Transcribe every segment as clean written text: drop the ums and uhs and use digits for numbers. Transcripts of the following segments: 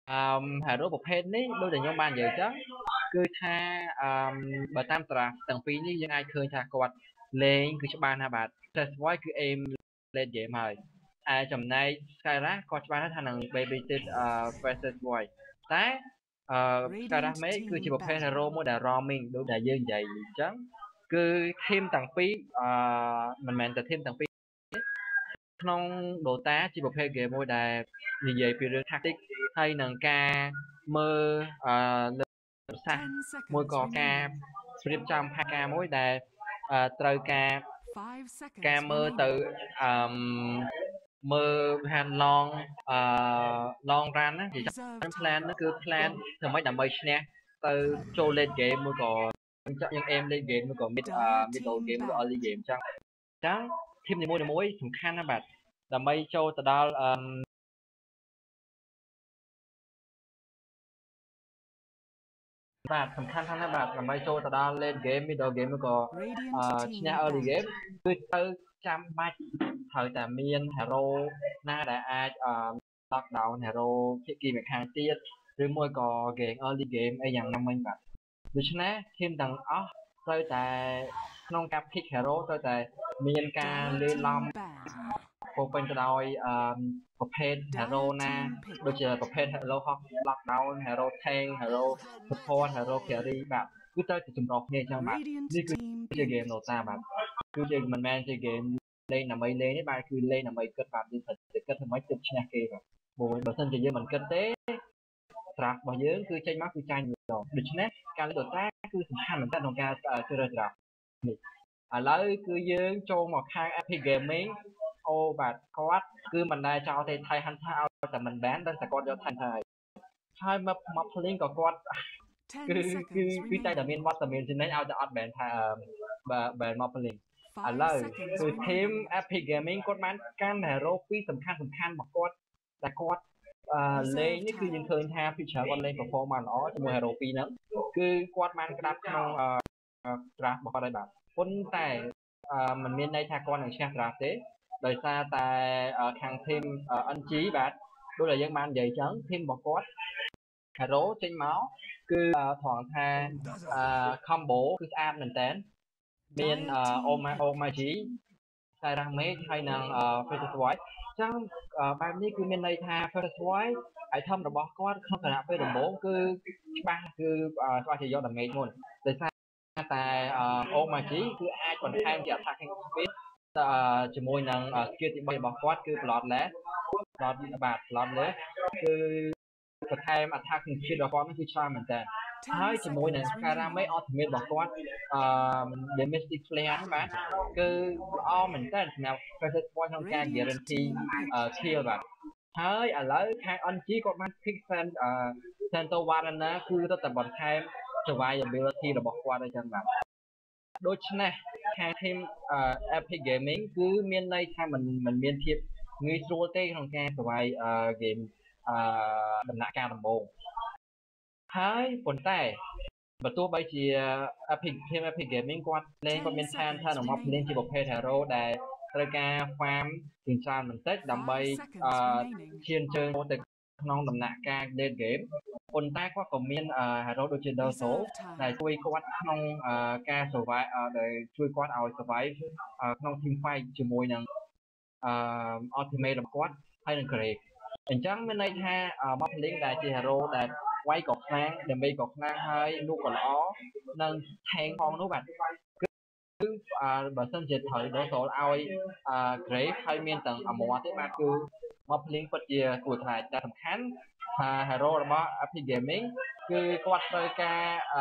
hero ប្រភេទនេះដូចដែលខ្ញុំបាននិយាយចឹងគឺថាបើតាមតារាទាំងពីរនេះយើងអាចឃើញថាគាត់លេងគឺច្បាស់ណាស់បាទ Test Voice គឺ aim late game ហើយចំណែក Skyra គាត់ច្បាស់ថានឹង babysit versus voice តែSkyra មេគឺជាប្រភេទ hero មួយដែល roaming ដូចដែលយើងនិយាយអញ្ចឹងគឺ team ទាំងពីរមិនមែនតែ team ទាំងពីរក្នុង Dota ជាប្រភេទ game មួយដែលនិយាយពីរឿង tactic ហើយនឹងការមើលលើសាសមួយក៏ការរៀបចំផែនការមួយដែលត្រូវការមើលទៅមើលហាន long run ណានិយាយចាំ plan នោះគឺ plan ធ្វើម៉េចដើម្បីឈ្នះទៅចូល late game មួយក៏យើង aim late game មួយក៏ middle game ឬ early game អញ្ចឹង team នីមួយៗសំខាន់ណាស់បាទដើម្បីចូលទៅដល់បាទសំខាន់ណាស់បាទដើម្បីចូលទៅដល់ late game middle game ឬក៏ឈ្នះ early game គឺត្រូវចាំបាច់ត្រូវតែមាន hero ណាដែលអាចlock down hero ភាគីម្ខាងទៀតឬមួយក៏ game early game អីយ៉ាងណាមិញបាទដូច្នេះ team ទាំងអស់ត្រូវតែក្នុងការ pick hero ត្រូវតែមានការលាយឡំពោពេញទៅដោយប្រភេទ hero ណាដូចជាប្រភេទ hero lockdown hero tank hero support hero carry បាទគឺត្រូវតែចម្រុះគ្នាអញ្ចឹងបាទនេះគឺជា game Dota បាទគឺជាមិនមែនជា game លេងដើម្បីលេងទេបាទគឺលេងដើម្បីគិតបាទយើងត្រូវតែគិតធ្វើម៉េចទើបឈ្នះគេបាទបើមិនជាយើងមិនគិតទេត្រាស់របស់យើងគឺចេញមកគឺចាញ់ម្ដងដូច្នេះការលេង Dota គឺសំខាន់មែនតើក្នុងការជ្រើសរើសត្រាស់នេះឥឡូវគឺយើងចូលមកខាង Epic Gaming អូបាទគាត់គឺមិនដែលចោលទេថៃ Hunter ឲ្យតែមិន ban តែគាត់យក Hunter ហើយមកភ្លេងក៏គាត់គឺតែមានវត្តមានជានិច្ចឲ្យតែអត់ ban ថាban មកភ្លេងឥឡូវគឺ team Epic Gaming គាត់បានកាន់ hero ពីរសំខាន់របស់គាត់តែគាត់លេងនេះគឺយើងឃើញថាពីច្រើនគាត់លេង perform បានល្អជាមួយ hero ពីរហ្នឹងគឺគាត់បានក្តាប់ក្នុង draft របស់គាត់ហើយបាទប៉ុន្តែมันមានន័យថាគាត់នឹងឈ្នះ draft ទេដោយសារតែខាង team NG បាទដូចដែលយើងបាននិយាយចឹង team របស់គាត់ hero ចេញមកគឺត្រង់ថាcombo គឺស្អាតមែនតើមានOmaji Skyra Mage ហើយនឹង First Voice អញ្ចឹងបែបនេះគឺមានន័យថា First Voice item របស់គាត់ក្នុងគណៈពេលដំបូងគឺច្បាស់ជាយក damage មុនដោយសារតែ Omaji គឺអាចបន្ថែមជា attacking speed ជាមួយនឹង skill ទី3របស់គាត់គឺ Bloodless គឺបន្ថែម attacking speed របស់គាត់គឺច្រើនមែនតើហើយជាមួយនឹង Skyra Mage ultimate របស់គាត់damage declare បាទគឺល្អមែនតើសម្រាប់ First Point ក្នុងការ guarantee kill បាទហើយឥឡូវខាង NG គាត់បាន pick Santo Warana គឺរត់តែបន្ថែម survivability របស់គាត់អញ្ចឹងបាទដូច្នេះខាង team Epic Gaming គឺមានន័យថាมันមានភាពងាយស្រួលទេក្នុងការ survive game ដំណាក់កាលដំបូងហើយប៉ុន្តែបើទោះបីជា team Epic Gaming គាត់មានផែនថានឹងមកលេងជាប្រភេទ hero ដែលត្រូវការ farm ជាច្រើនបន្តិចដើម្បីឈានជើងទៅក្នុងដំណាក់កាល late game ប៉ុន្តែគាត់ក៏មាន hero ដូចជា Doso ដែលជួយគាត់ក្នុងការ survive ដែលជួយគាត់ឲ្យ survive ក្នុង team fight ជាមួយនឹងultimate របស់គាត់ហើយនឹង Grave អញ្ចឹងមានន័យថាមកភ្លេងដែលជា hero ដែលវាយក៏ខ្លាំង damage ក៏ខ្លាំងហើយលូកក៏ល្អនិង tank ផងនោះបាទគឺបើសិនជាត្រូវ Doso ឲ្យ Grave ហើយមានទាំង Armor ទេបាទគឺមកភ្លេងពិតជាគួរខ្លាចតែសំខាន់ថា hero របស់ Epic Gaming គឺគាត់ត្រូវការ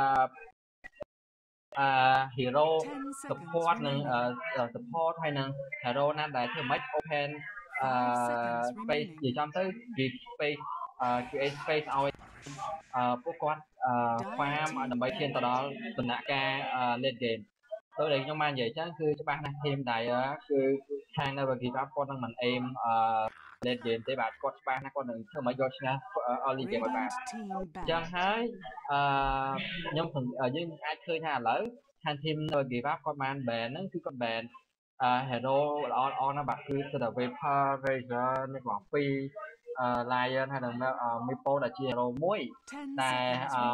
hero support និង support ហើយនឹង hero ណាដែលធ្វើម៉េច open space និយាយចំទៅ give space create space ឲ្យពួកគាត់ farm ដើម្បីឈានទៅដល់ដំណាក់កាល late game ដោយដែលខ្ញុំបាននិយាយចឹងគឺច្បាស់ណាស់ team Dyer គឺខាង Never Give Up គាត់នឹងមិន aim late game ទេបាទគាត់ច្បាស់ណាស់គាត់នឹងធ្វើមកយកឈ្នះ early game ឲ្យបានអញ្ចឹងហើយខ្ញុំយើងអាចឃើញថាឥឡូវខាង team Never Give Up គាត់បាន ban ហ្នឹងគឺគាត់ ban hero ល្អណាស់បាទគឺទៅតែ Vapor Razor នេះបងពីរ Lion ហើយនឹង Meeple ដែលជា hero មួយដែល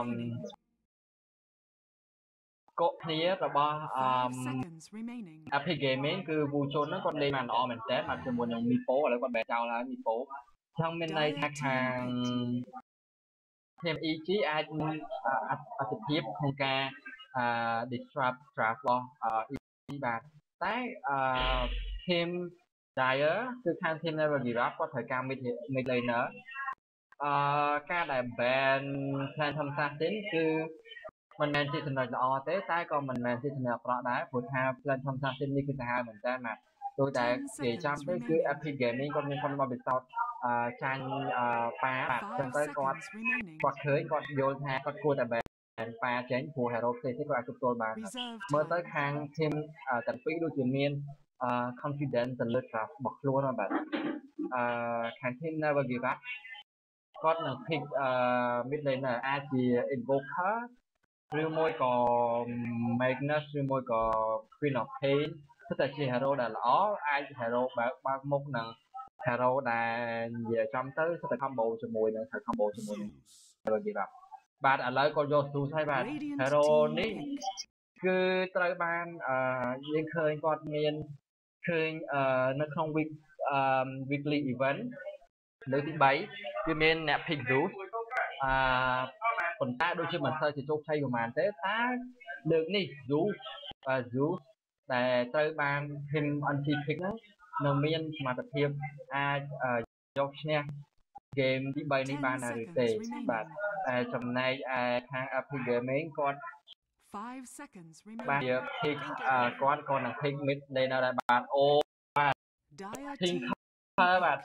កុកគ្នារបស់Epic Gaming គឺ Wuchon ហ្នឹងគាត់លេងបានល្អមែនតើមកជាមួយនឹង Meeple ឥឡូវគាត់បែរចោលហើយ Meeple ចឹងមានន័យថាខាង Team EG អាចមានអត្ថភាពក្នុងការ disrupt draft របស់ EG បាទតែTeam Dire គឺខាង Team Never Give Up គាត់ត្រូវការ mid laner ការដែល ban Phantom Assassin គឺមិនមែនជាចំណុចល្អទេតែក៏មិនមែនជាចំណុចអាក្រក់ដែរព្រោះថា Phantom Assassin នេះគឺសាហាវមែនតើបាទដោយតែគេចាំទៅគឺ Epic Gaming គាត់មានបទពិសោធន៍ចាញ់ប៉ាបាទចឹងទៅគាត់ឃើញគាត់យល់ថាគាត់គួរតែ ban ប៉ាចេញព្រោះ hero ផ្សេងទៀតគាត់អាចទទួលបានមើលទៅខាង team ទាំងពីរដូចជាមាន confidence ទៅលើ draft របស់ខ្លួនបាទខាង team Never Give Up គាត់នឹង pick mid laner អាចជា invoker ឬមួយក៏ Magnus ឬមួយក៏ Queen of Pain គឺតែជា hero ដែលល្អអាច hero បើកមុខនឹង hero ដែលនិយាយចំទៅគឺតែ combo ជាមួយនឹង combo ជាមួយនឹង Never Give Up បាទឥឡូវគាត់យក Zeus ហើយបាទ hero នេះគឺត្រូវបានយើងឃើញគាត់មានឃើញនៅក្នុង weekly event លើកទី3គឺមានអ្នក pick Zeus ប៉ុន្តែដូចជាមិនសូវជាជោគជ័យប្រហែលទេតែលើកនេះ Zeus ដែលត្រូវបាន Team NG pick ហ្នឹងនៅមានសមត្ថភាពអាចយកឈ្នះ game ទី3នេះបានឬទេបាទចំណែកឯខាង Epic Gaming គាត់បាទយក pick គាត់ក៏នឹង pick mid laner ដែរបាទអូបាទ Tinker បាទ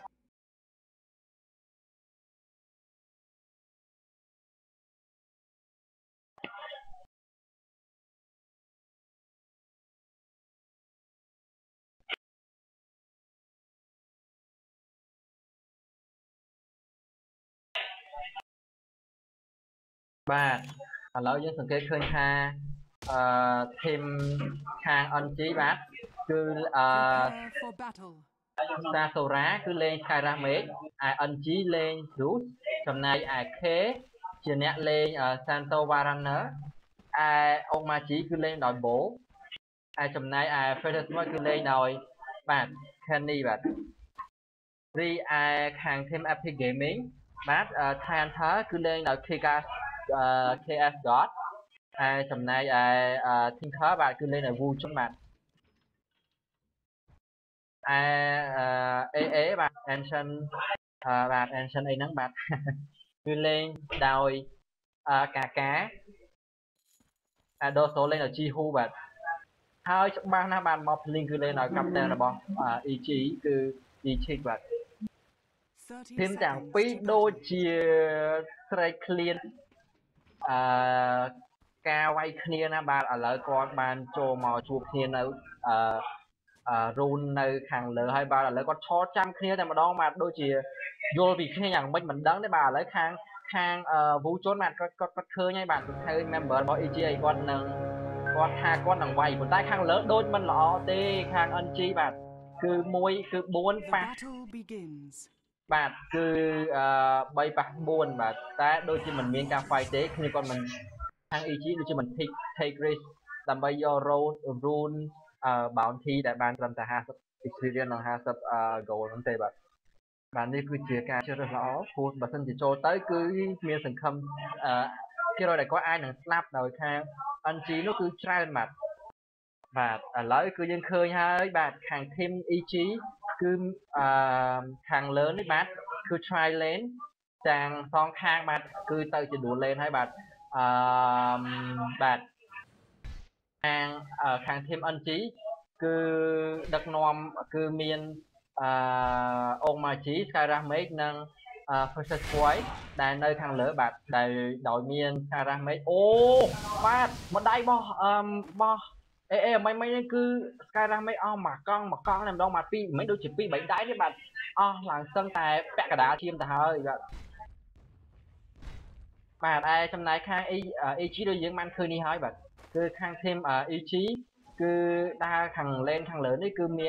បាទឥឡូវយើងសង្កេតឃើញថាteam ខាង NG បាទគឺSasora គឺលេង Skyrim Mage ឯ NG លេង Zeus ចំណែកឯ K ជាអ្នកលេង Santo Warrunner ឯ Ogmachi គឺលេងដោយ Bo ឯចំណែកឯ Feather គឺលេងដោយបាទ Kenny បាទរីឯខាង team Epic Gaming បាទ Thanter គឺលេងដោយ KS God ហើយចំណែកឯ Tinker បាទគឺលេងដោយ Wuchon បាទAA បាទ Ancient បាទ Ancient អីហ្នឹងបាទគឺលេងដោយកាកាDoso លេងដោយ Jihu បាទហើយច្បាស់ណាស់បាទ Mob Link គឺលេងដោយ Captain របស់ EG គឺ Ichik បាទทีมទាំងពីរដូចជាស្រែកឃ្លានការវាយគ្នាណាបាទឥឡូវគាត់បានចូលមកជួបគ្នានៅរូននៅខាងលើហើយបាទឥឡូវគាត់ឈរចាំគ្នាតែម្ដងបាទដូចជាយល់ពីគ្នាយ៉ាងម៉េចមិនដឹងទេបាទឥឡូវខាងWuchonបាទគាត់ឃើញហើយបាទឃើញ member របស់ EG គាត់ថាគាត់នឹងវាយប៉ុន្តែខាងលើដូចមិនល្អទេខាង NG បាទគឺ1គឺ4ប៉ះបាទគឺ3ប៉ះ4បាទតែដូចជាមិនមានការ fight ទេគ្នាគាត់មិនខាង EG ដូចជាមិន take risk ដើម្បីយក rune bounty ដែលបានត្រឹមតែ50 experience និង50 gold ហ្នឹងទេបាទនេះគឺជាការជ្រើសរើសល្អព្រោះបើសិនជាចូលទៅគឺមានសង្ឃឹមគេរកតែគាត់អាចនឹងស្លាប់ដោយខាង NG នោះគឺច្រើនបាទឥឡូវគឺយើងឃើញហើយបាទខាង team EG គឺខាងលើនេះបាទគឺ try lane ទាំងសងខាងបាទគឺទៅជា dual lane ហើយបាទបាទខាង team NG គឺដឹកនាំគឺមានOgmachi Skyrim Mage និង First Squad ដែលនៅខាងលើបាទដែលដោយមាន Skyrim Mage អូបាទម្ដាយរបស់មិននេះគឺ Skyrim Mage អស់មួយកង់តែម្ដងមកពីមិនដូចជា2 3ដៃទេបាទអស់ឡើងសឹងតែពាក់កណ្ដាលឈាមទៅហើយបាទឯចំណែកខាង EG ដូចយើងបានឃើញនេះហើយបាទគឺខាង team EG គឺដើរខាង lane ខាងលើនេះគឺមាន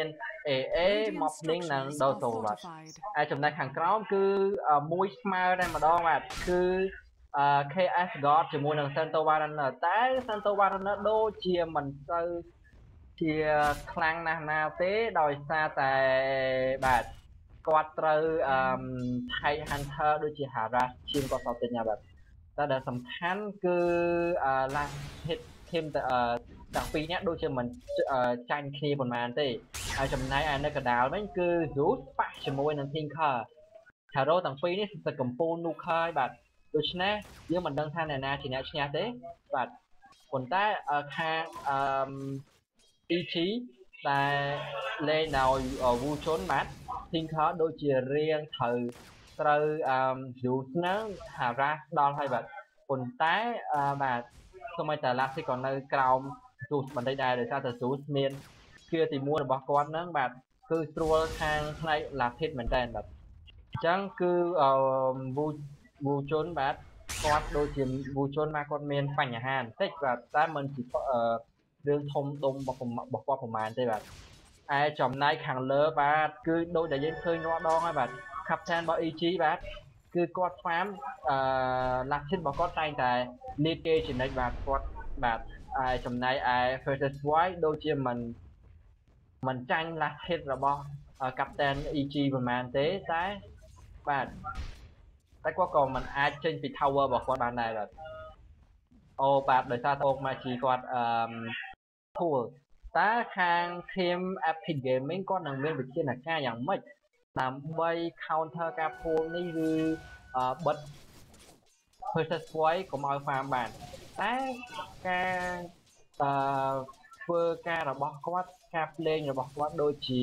AA មកនឹងដូសូបាទហើយចំណែកខាងក្រោមគឺមួយស្មើតែម្ដងបាទគឺ KS God ជាមួយនឹង Santo Warner តែ Santo Warner ដូចជាមិនទៅជាខ្លាំងណាស់ណាទេដោយសារតែបាទគាត់ត្រូវTight Hunter ដូចជា Harass ជាងគាត់ទៅតិចណាបាទតែដែលសំខាន់គឺ last hit team ទាំងពីរនាក់ដូចជាមិនចាញ់គ្នាប៉ុន្មានទេហើយចំណែកឯនៅកណ្ដាលវិញគឺ Zeus ប៉ះជាមួយនឹង Tinker Hero ទាំងពីរនេះទៅកំពូល Nuker ហើយបាទដូច្នេះយើងមិនដឹងថាអ្នកណាជាអ្នកឈ្នះទេបាទប៉ុន្តែខាងEG ដែលលេងដោយ Wu Chun បាទ Tinker ដូចជារៀងត្រូវZeus នឹង harass ដល់ហើយបាទប៉ុន្តែបាទសូម្បីតែ Lassie ក៏នៅក្រោម Zeus បន្តិចដែរដោយសារតែ Zeus មានគៀទី1របស់គាត់ហ្នឹងបាទគឺស្រួលខាងផ្នែក Lassie មែនតើបាទអញ្ចឹងគឺWu Chun បាទគាត់ដូចជា Wu Chun មកគាត់មានបញ្ហាបន្តិចបាទតែមិនជារឿងធំដុំរបស់គាត់ប្រហែលទេបាទឯចំណែកខាងលើបាទគឺដូចដែលយើងឃើញរាល់ដងហើយបាទ Captain របស់ EG បាទគឺគាត់ស្វាមLassie របស់គាត់តែងតែលេបគេចំណិចបាទគាត់បាទចំណែកឯ Versus White ដូចជាមិនចាញ់ Lassie របស់ Captain EG ប្រហែលទេតែបាទតែគាត់ក៏មិនអាចចេញពី Tower របស់គាត់បានដែរបាទអូបាទដោយសារអូម៉ាជីគាត់Pool តើខាង Team Epic Gaming គាត់នឹងមានវិធានការយ៉ាងម៉េចដើម្បី counter ការ Pool នេះឬបិទ Versus White កុំឲ្យ farm បានតែការធ្វើការរបស់គាត់ការភ្លេងរបស់គាត់ដូចជា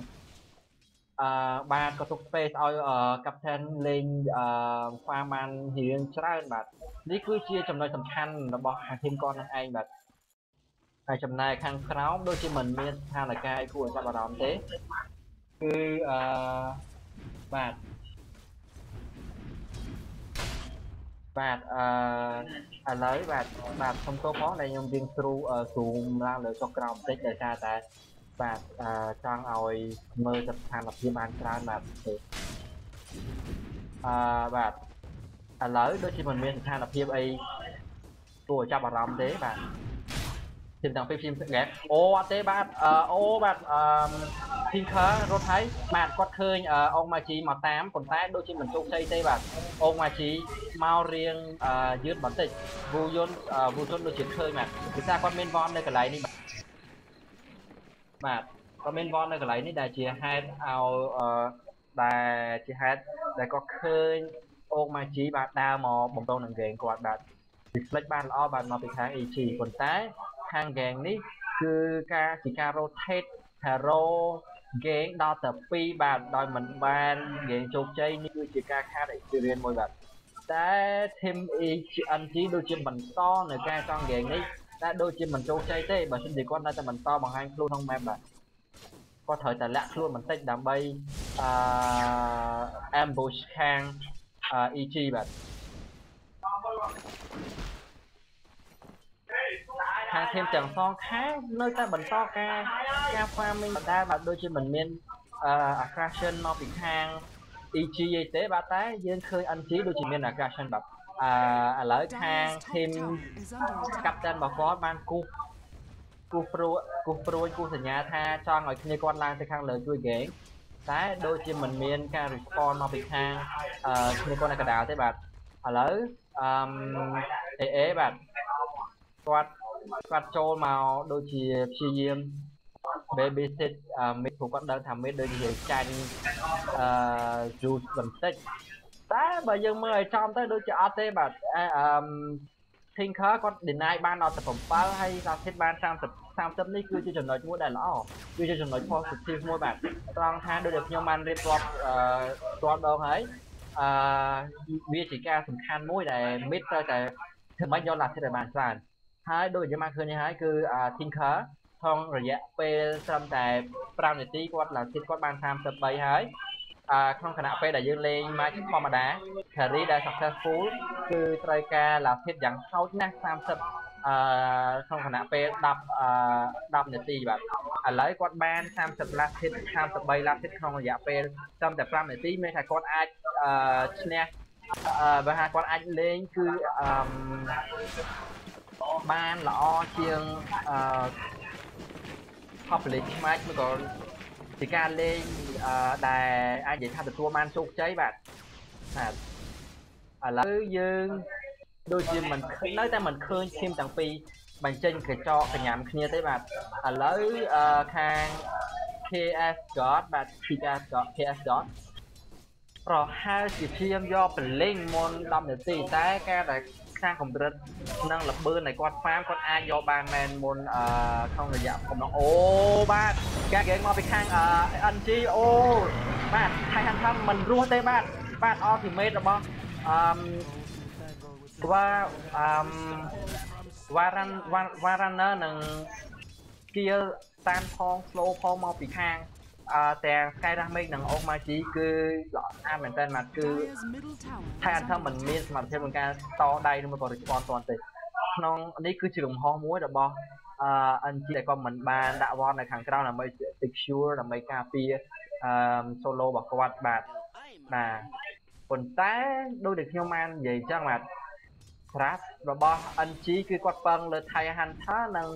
បាទក៏ទុក space ឲ្យ Captain លេងfarm បានរៀងច្រើនបាទនេះគឺជាចំណុចសំខាន់របស់ខាង team គាត់នឹងឯងបាទហើយចំណែកខាងក្រោមដូចជាមិនមានស្ថានភាពគួរឲ្យចាប់អារម្មណ៍ទេគឺបាទបាទឥឡូវបាទសុំទោសផងដែលខ្ញុំរៀងzoomឡើងលើចុះក្រោមបន្តិចដោយសារតែបាទចង់ឲ្យមើលស្ថានភាពបានច្រើនបាទបាទឥឡូវដូចជាមិនមានស្ថានភាពអីគួរឲ្យចាប់អារម្មណ៍ទេបាទทีมទាំងពីរ team ហ្គេមអូអត់ទេបាទអូបាទ Tinker រត់ហើយបាទគាត់ឃើញអងម៉ាជីមកតាមប៉ុន្តែដូចជាមិនជោគជ័យទេបាទអងម៉ាជីមករៀងយឺតបន្តិចវូយុនដូចជាឃើញបាទគឺថាគាត់មានវ៉ននៅកន្លែងនេះបាទគាត់មានវ៉ននៅកន្លែងនេះដែលជាហេតុឲ្យដែលជាហេតុដែលគាត់ឃើញអងម៉ាជីបាទដើរមកបំរុងនឹងហ្គេមគាត់បាទ reflect បានល្អបាទមកពីខាង EG ប៉ុន្តែខាង gang នេះគឺការ rotate hero gang ដល់ទៅ2បាទដោយមិនបាន gang ជោគជ័យនេះគឺជាការខាត experience មួយបាទតែ team ENG ដូចជាបន្តនៅការចង់ gang នេះតែដូចជាមិនជោគជ័យទេបើមិនជាគាត់នៅតែបន្តបង្ហាញខ្លួនក្នុង map បាទគាត់ត្រូវតែលាក់ខ្លួនបន្តិចដើម្បី ambush ខាង EG បាទខាង team ទាំងសងខាងនៅតែបន្តការ farming ដដែលបាទដូចជាមិនមានaggression មកពីខាង EG អីទេបាទតែយើងឃើញ NG ដូចជាមាន aggression បាទឥឡូវខាង team Captain របស់គាត់បានគូព្រួយគូសញ្ញាថាចង់ឲ្យគ្នាគាត់ឡើងទៅខាងលើជួយ game តែដូចជាមិនមានការ response មកពីខាងគ្នាគាត់នៅកណ្ដាលទេបាទឥឡូវAA បាទគាត់ចូលមកដូចជាព្យាយាម baby sit មេព្រោះគាត់ដឹងថាមេដូចជាចាញ់juice បន្តិចតែបើយើងមើលឲ្យចំទៅដូចជាអត់ទេបាទTinker គាត់ deny បានដល់ទៅ7ហើយ Lassie បាន30នេះគឺជាចំណុចមួយដែលល្អគឺជាចំណុច positive មួយបាទត្រង់ថាដូចដែលខ្ញុំបានរៀបរាប់ដងហើយវាជាការសំខាន់មួយដែល mid ត្រូវតែធ្វើម៉េចយក Lassie ឲ្យបានច្រើនហើយដូចយើងបានឃើញហើយគឺ Tinker ក្នុងរយៈពេលត្រឹមតែ5នាទីគាត់ Lassie គាត់បាន33ហើយក្នុងខណៈពេលដែលយើងលេង match ធម្មតា carry ដែល successful គឺត្រូវការ Lassie យ៉ាងហោចណាស់ក្នុងគណៈពេល10នាទីបាទឥឡូវគាត់បាន30 last hit 33 last hit ក្នុងរយៈពេលត្រឹមតែ5នាទីមានថាគាត់អាចឈ្នះបើថាគាត់អាចលេងគឺបានល្អជាងpublic match មកក៏ជាការលេងដែលអាចនិយាយថាទទួលបានជោគជ័យបាទឥឡូវយើងដូចជាមិននៅតែមិនឃើញทีมទាំងពីរបញ្ចេញកញ្ចក់កញ្ញាំគ្នាទេបាទឥឡូវខាង KS God បាទ KS God ប្រហែលជាព្យាយាមយកប្រលេងមុន10នាទីតែការដែលខាងកម្រិតនិងល្បឿននៃគាត់ហ្វាមគាត់អាចយកបានមែនមុនក្នុងរយៈកំណងអូបាទការហ្គេមមកពីខាងNG អូបាទហើយហាន់ថាមិនរស់ទេបាទអល់ទីមេតរបស់វ៉ារ៉ានឺនឹងស្គីលតាមផង slow ផងមកពីខាងទាំង Sky Damage និង Omachi គឺល្អស្អាតមែនតើបាទគឺថៃអត់ថាមិនមានសមត្ថភាពក្នុងការតដៃឬមកក៏ respond ទាន់ទេក្នុងនេះគឺជាលំហមួយរបស់NG ដែលគាត់មិនបានដាក់វត្តនៅខាងក្រៅដើម្បី secure ដើម្បីការពារsolo របស់គាត់បាទប៉ុន្តែដូចដែលខ្ញុំបាននិយាយអញ្ចឹងបាទ Trap របស់ NG គឺគាត់ពឹងលើ Thai Hunter និង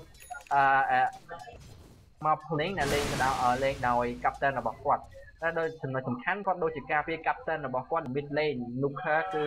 មក playing ដែលលេងដោយ captain របស់គាត់តែដោយចំណុចសំខាន់គាត់ដូចជាការពារ captain របស់គាត់ mid lane Nuker គឺ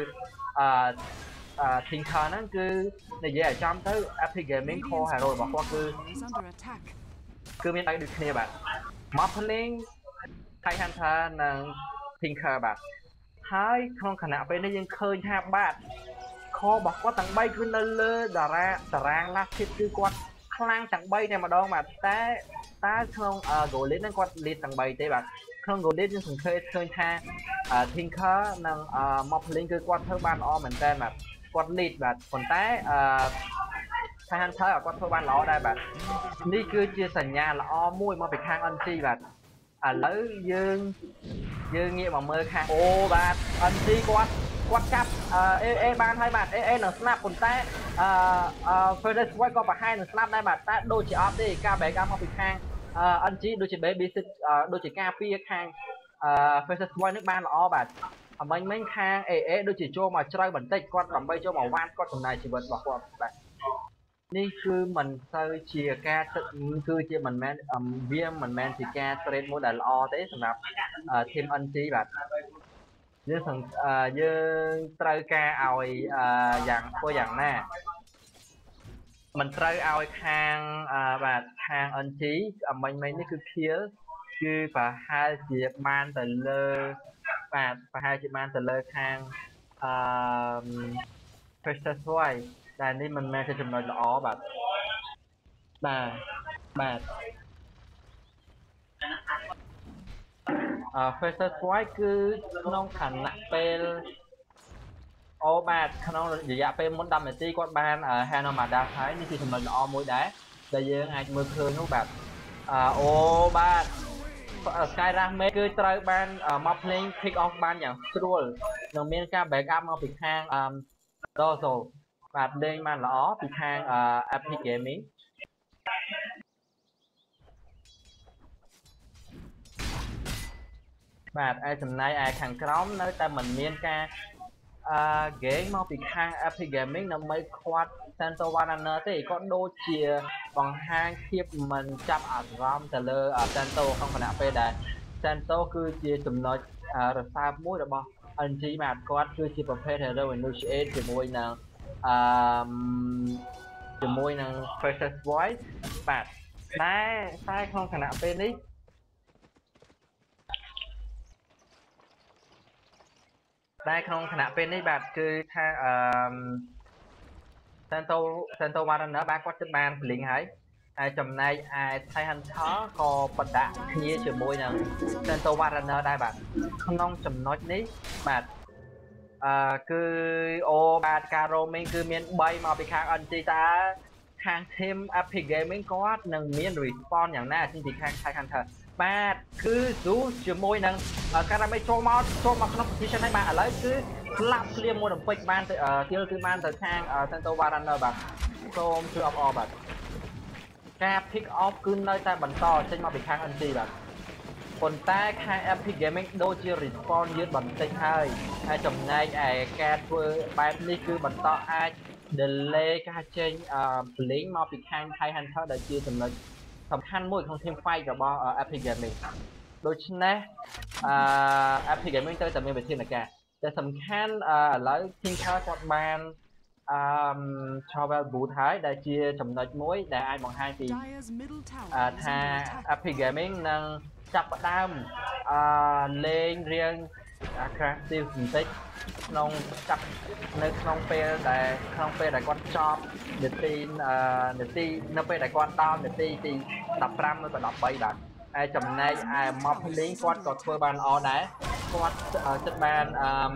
Tinker ហ្នឹងគឺនិយាយឲ្យចំទៅ Epic Gaming core hero របស់គាត់គឺមានដៃដូចគ្នាបាទមក playing Thai Hunter និង Tinker បាទហើយក្នុងគណៈពេលនេះយើងឃើញថាបាទខរបស់គាត់ទាំង3គឺនៅលើតារាង last hit គឺគាត់ខ្លាំងទាំង3តែម្ដងបាទតែក្នុង Golden ហ្នឹងគាត់ lead ទាំង3ទេបាទក្នុង Golden យើងសង្កេតឃើញថា Tinker និង Moblin គឺគាត់ធ្វើបានល្អមែនតើបាទគាត់ lead បាទប៉ុន្តែ Thai Hunter គាត់ធ្វើបានល្អដែរបាទនេះគឺជាសញ្ញាល្អមួយមកពីខាង NG បាទឥឡូវយើងងាកមកមើលខាងអូបាទ NG គាត់ចាប់AA បានហើយបាទ AA នឹងស្នាប់ប៉ុន្តែFurther Squad ក៏ប្រហែលនឹងស្នាប់ដែរបាទតែដូចជាអត់ទេការ backup មកពីខាងNG ដូចជា baby sit ដូចជាការពារខាងFurther Squad នេះបានល្អបាទមិញខាង AA ដូចជាចូលមកជ្រៅបន្តិចគាត់ដើម្បីចូលមកវ៉ាន់គាត់ចំណាយជីវិតរបស់គាត់បាទនេះគឺមិនសូវជាការគឺជាមិនមែនវាមិនមែនជាការ trade មួយដែលល្អទេសម្រាប់ team NG បាទយើងត្រូវការឲ្យយ៉ាងធ្វើយ៉ាងណាមិនត្រូវឲ្យខាងបាទខាង NG មិញនេះគឺ kill គឺប្រហែលជាបានទៅលើបាទប្រហែលជាបានទៅលើខាងPrecious Voice តែនេះមិនមែនជាចំណុចល្អបាទPrecious Voice គឺក្នុងខណៈពេលអូបាទក្នុងរយៈពេលមុន10នាទីគាត់បាន Hanamada ហើយនេះជាចំណុចល្អមួយដែរដែលយើងអាចមើលឃើញនោះបាទអូបាទ Sky Damage គឺត្រូវបានមក playing pick off បានយ៉ាងស្រួលនិងមានការ backup មកពីខាងDozo បាទលេងបានល្អពីខាង Epic Gaming បាទឯចំណែកឯខាងក្រោមនៅតែមិនមានការgame មកពីខាង Epic Gaming ដើម្បីខាត់ Santo Warner ទេក៏ដូចជាបង្ហាញភាពមិនចាប់អារម្មណ៍ទៅលើ Santo ក្នុងគណៈពេលដែល Santo គឺជាចំណុចរសើបមួយរបស់ NG បាទគាត់គឺជាប្រភេទ hero initiate ជាមួយនឹង Precious Voice បាទតែក្នុងគណៈពេលនេះបាទគឺថាSanto Warner បាទគាត់ចិត្តបាន blink ហើយចំណែកឯ Thai Hunter ក៏បដាក់គ្នាជាមួយនឹង Santo Warner ដែរបាទក្នុងចំណុចនេះបាទគឺអូបាទការ roaming គឺមាន3មកពីខាង NG តើខាង team Epic Gaming គាត់នឹងមាន response យ៉ាងណាពីខាង Thai Hunter បាទគឺស៊ូជាមួយនឹងការដែលចូលមកក្នុង position ហ្នឹងបាទឥឡូវគឺស្លាប់ភ្លាមមួយរំពេចបានទៅទៀតគឺបានទៅខាង Center Warrunner បាទសូមជួយអបអរបាទការ pick off គឺនៅតែបន្តចេញមកពីខាង NG បាទប៉ុន្តែខាង Epic Gaming ដូចជា respawn យឺតបន្តិចហើយចំណែកឯការធ្វើបែបនេះគឺបន្តអាច delay ការចេញblink មកពីខាង Thai Hunter ដែលជាចំណុចសំខាន់មួយក្នុង team fight របស់ Epic Gaming ដូច្នេះEpic Gaming ត្រូវតែមានវិធានការតែសំខាន់ឥឡូវ Team Car គាត់បានTravel Boot ហើយដែលជាចំណុចមួយដែលអាចបង្ហាញពីថា Epic Gaming នឹងចាប់ផ្ដើមលេងរៀង aggressive បន្តិចក្នុងចាប់នៅក្នុងពេលដែលគាត់ចប់នាទីនៅពេលដែលគាត់ដល់នាទីទី15ឬក៏13បាទហើយចំណែកឯ mob link គាត់ក៏ធ្វើបានល្អដែរគាត់ចិត្តបាន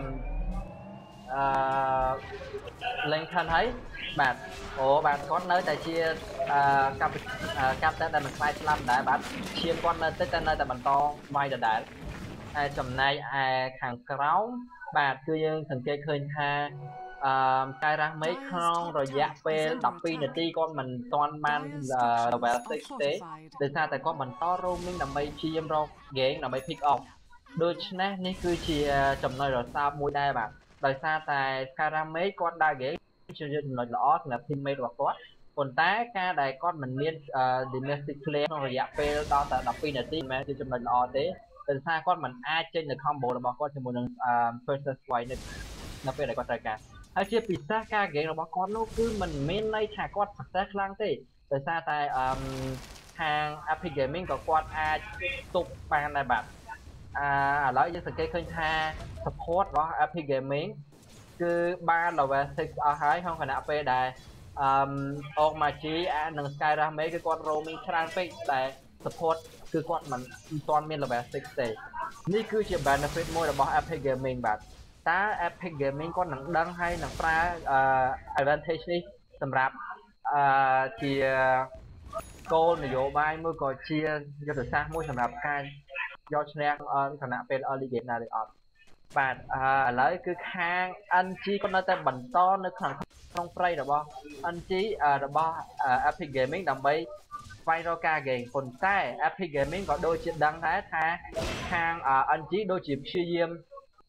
Lincoln ហើយបាទអូបាទគាត់នៅតែជាកាប់តែដែលមិនខ្លាចស្លាប់ដែរបាទឈាមគាត់នៅតែបន្តវាយដដែលហើយចំណែកឯខាងក្រោមបាទគឺយើងសង្កេតឃើញថាកាយរ៉ាស់មេឃក្នុងរយៈពេល12នាទីគាត់មិនទាន់បាន level 6ទេដោយសារតែគាត់បន្ត roaming ដើម្បីព្យាយាមរក game ដើម្បី pick off ដូច្នេះនេះគឺជាចំណុចរសើបមួយដែរបាទដោយសារតែ Skyramage គាត់ដើរ game ជាចំណុចល្អសម្រាប់ teammate របស់គាត់ប៉ុន្តែការដែលគាត់មិនមាន domestic play ក្នុងរយៈពេលដល់តែ12នាទីមិនមែនជាចំណុចល្អទេដោយសារគាត់មិនអាចចេញនៅ combo របស់គាត់ជាមួយនឹង Versus White នៅពេលដែលគាត់ត្រូវការហើយជាពិសេសការ game របស់គាត់នោះគឺមិនមានន័យថាគាត់ success ខ្លាំងទេដោយសារតែខាង Epic Gaming ក៏គាត់អាចទប់បានដែរបាទឥឡូវយើងសង្កេតឃើញថា support របស់ Epic Gaming គឺបាន level 6 អស់ហើយក្នុងគណៈពេលដែលOgmachi និង Skyramage គឺគាត់ roaming ច្រើនពេកតែ support គឺគាត់មិនទាន់មាន level 6ទេនេះគឺជា benefit មួយរបស់ Epic Gaming បាទតើ Epic Gaming គាត់នឹងដឹងហើយនឹងប្រើ advantage នេះសម្រាប់ជាគោលនយោបាយមួយក៏ជាយុទ្ធសាស្ត្រមួយសម្រាប់ការយកឈ្នះគណៈពេល early game ណាឬអត់បាទឥឡូវគឺខាង NG គាត់នៅតែបន្តនៅក្នុងព្រៃរបស់ NG របស់ Epic Gaming ដើម្បីស្វែងរកការ game ប៉ុន្តែ Epic Gaming ក៏ដូចជាដឹងដែរថាខាង NG ដូចជាព្យាយាម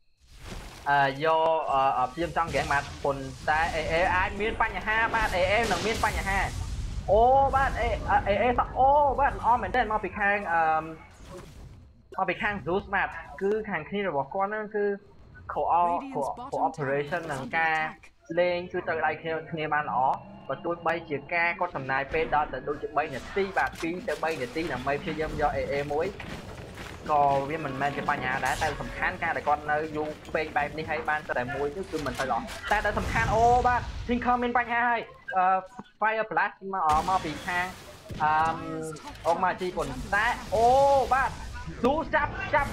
យកព្យាយាមចង់ game បាទប៉ុន្តែ AA អាចមានបញ្ហាបាទ AA នឹងមានបញ្ហាអូបាទ AA សក់អូបាទល្អមែនតើមកពីខាង Zeus បាទគឺខាងគ្នារបស់គាត់ហ្នឹងគឺ cooperation នឹងការលេងគឺត្រូវដៃគ្នាបានល្អបើទោះបីជាការគាត់ចំណាយពេលដល់ទៅដូចជា3នាទីបាទ2ទៅ3នាទីដើម្បីព្យាយាមយក AA មួយក៏វាមិនមែនជាបញ្ហាដែរតែសំខាន់ការដែលគាត់នៅយូរពេកបែបនេះហើយបានតែមួយគឺមិនទៅល្អតែដែលសំខាន់អូបាទ Tinker មានបញ្ហាហើយFire Blast មកពីខាងOgmachi ប៉ុន្តែអូបាទស៊ូចាប់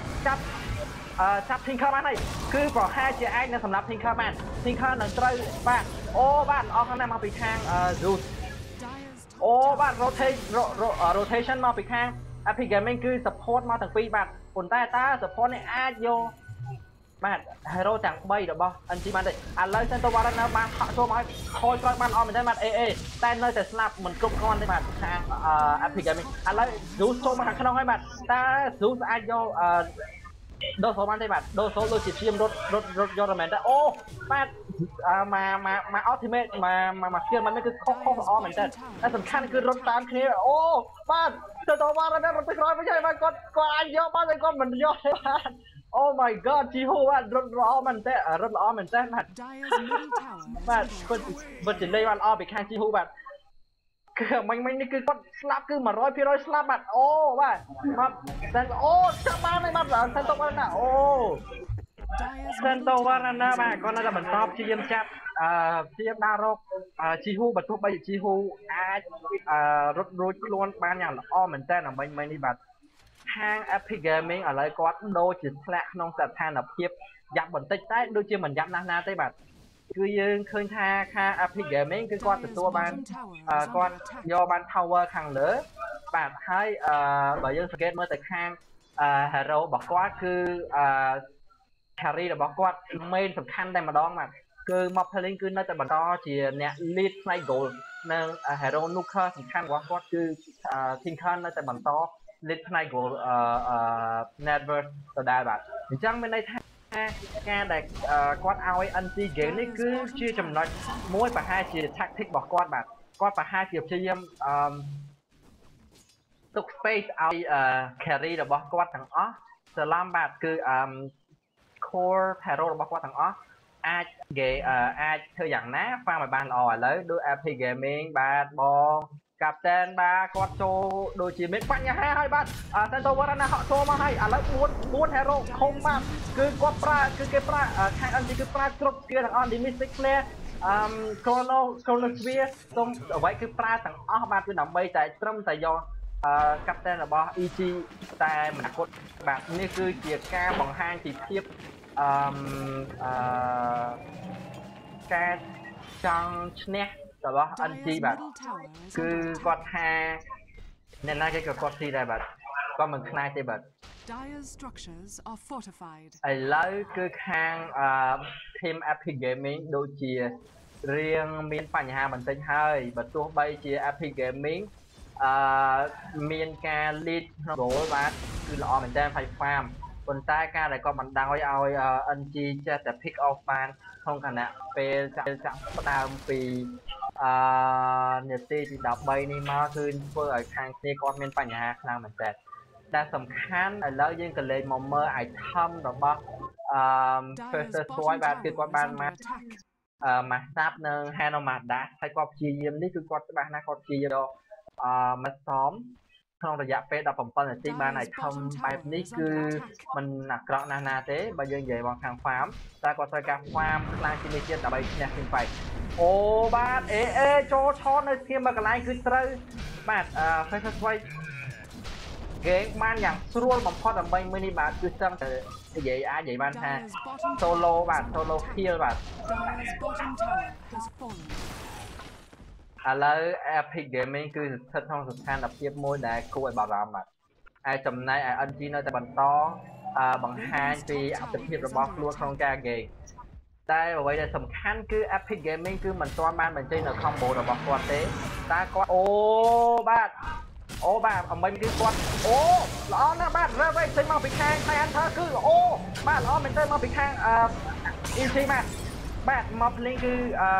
Tinker បានហើយគឺប្រហែលជាអាចនឹងសម្រាប់ Tinker បាន Tinker នឹងត្រូវបាទអូបាទល្អខ្លាំងណាស់មកពីខាង Zeus អូបាទ rotation មកពីខាង Epic Gaming គឺ support មកទាំងពីរបាទប៉ុន្តែតើ support នេះអាចយកបាទ hero ទាំង3របស់ NG បានទេឥឡូវ Center Warrunner បានហក់ចូលមកខូចក្រោយបានអត់មែនទេបាទ AA តែនៅតែស្លាប់មិនគ្រប់គ្រាន់ទេបាទខាង Epic Gaming ឥឡូវ Zeus ចូលមកខាងក្នុងហើយបាទតើ Zeus អាចយកដូសូលបានទេបាទដូសូលដូចជាព្យាយាមរត់យកមែនតែអូបាទមក ultimate មក skill មិនមែនគឺខុសល្អមែនតើតែសំខាន់គឺរត់តាមគ្នាអូបាទទៅបានរត់ទៅក្រោយវិញហើយបាទគាត់អាចយកបានតែគាត់មិនយកទេបាទ Oh my god ជីហូបាទរត់ល្អមែនតើបាទបាទគាត់ជាលេងបានល្អពីខាងជីហូបាទគឺមិញនេះគឺគាត់ស្លាប់គឺ 100% ស្លាប់បាទអូបាទតែអូចាប់បានហើយបាទCenter Warrunner អូ Center Warrunner បាទគាត់នៅតែបន្តព្យាយាមចាប់ព្យាយាមដើររកជីហូបើទោះបីជីហូអាចរត់រួចខ្លួនបានយ៉ាងល្អមែនតើដើម្បីមិញនេះបាទខាង Epic Gaming ឥឡូវគាត់ដូចជាធ្លាក់ក្នុងស្ថានភាពយ៉ាប់បន្តិចតែដូចជាមិនយ៉ាប់ណាស់ទេបាទគឺយើងឃើញថាខាង Epic Gaming គឺគាត់ទទួលបានគាត់យកបាន tower ខាងលើបាទហើយបើយើងសង្កេតមើលទៅខាងhero របស់គាត់គឺcarry របស់គាត់ main សំខាន់តែម្ដងបាទគឺ Moblin គឺនៅតែបន្តជាអ្នក lead ផ្នែក goal និង hero nuker សំខាន់របស់គាត់គឺ Tinker នៅតែបន្ត lead ផ្នែក goal network ដដែលបាទអញ្ចឹងមានន័យថាការដែលគាត់ឲ្យ NG game នេះគឺជាចំណុចមួយប្រហែលជា tactic របស់គាត់បាទគាត់ប្រហែលជាព្យាយាមទុក space ឲ្យ carry របស់គាត់ទាំងអស់ច្រឡំបាទគឺcore hero របស់គាត់ទាំងអស់អាចធ្វើយ៉ាងណា farm ឲ្យបានល្អឥឡូវដូច AP Gaming បាទបង Captain បាទគាត់ចូលដូចជាមានបញ្ហាហើយបាទ Center Warana ហក់ចូលមកហើយឥឡូវ4 hero ខំបាទគឺគាត់ប្រើគឺគេប្រើខាង NG គឺប្រើគ្រប់ skill ទាំងអស់ Mystic Flare Chronosphere សូមអ្វីគឺប្រើទាំងអស់បាទគឺដើម្បីតែត្រឹមតែយកCaptain របស់ EG តែម្នាក់គត់បាទនេះគឺជាការបង្ហាញពីភាពការចង់ឈ្នះរបស់ NG បាទគឺគាត់ថាអ្នកណាគេក៏គាត់ស៊ីដែរបាទគាត់មិនខ្លាចទេបាទឥឡូវគឺខាងteam Epic Gaming ដូចជារៀងមានបញ្ហាបន្តិចហើយបើទោះបីជា Epic Gaming មានការ lead ក្នុង goal បាទគឺល្អមែនតើ fight farm ប៉ុន្តែការដែលគាត់បណ្ដោយឲ្យ NG ចេះតែ pick off បានក្នុងគណៈពេលចាក់ផ្ដើមពីនាទីទី13នេះមកគឺធ្វើឲ្យខាងគ្នាគាត់មានបញ្ហាខ្លាំងមែនតើតែសំខាន់ឥឡូវយើងក៏លេងមកមើល item របស់ First Sword បាទគឺគាត់បានមកMaster និង Hanomada ហើយគាត់ព្យាយាមនេះគឺគាត់ច្បាស់ណាស់គាត់ព្យាយាមមកសមក្នុងរយៈពេល17នាទីបាន item បែបនេះគឺមិនអាក្រក់ណាស់ណាទេបើយើងនិយាយមកខាង farm តែគាត់ត្រូវការ farm ខ្លាំងជាងនេះទៀតដើម្បីឈ្នះ team fight អូបាទចូលឆតនៅស្គៀមមកកន្លែងគឺត្រូវបាទ First Sword គេបានយ៉ាងស្រួលបំផុតដើម្បីមើលនេះបាទគឺសឹងតែនិយាយអាចនិយាយបានថា solo បាទ solo kill បាទឥឡូវ Epic Gaming គឺស្ថិតក្នុងស្ថានភាពមួយដែលគួរឲ្យបារម្ភបាទហើយចំណែកឯ NG នៅតែបន្តបង្ហាញពីអត្ថភាពរបស់ខ្លួនក្នុងការ game តែអ្វីដែលសំខាន់គឺ Epic Gaming គឺមិនទាន់បានបញ្ចេញនៅ combo របស់គាត់ទេតែគាត់អូបាទអំមិញគឺគាត់អូល្អណាស់បាទរើវេចេញមកពីខាង Hunter គឺអូបាទល្អមែនទែនមកពីខាងEC បាទមក Link គឺ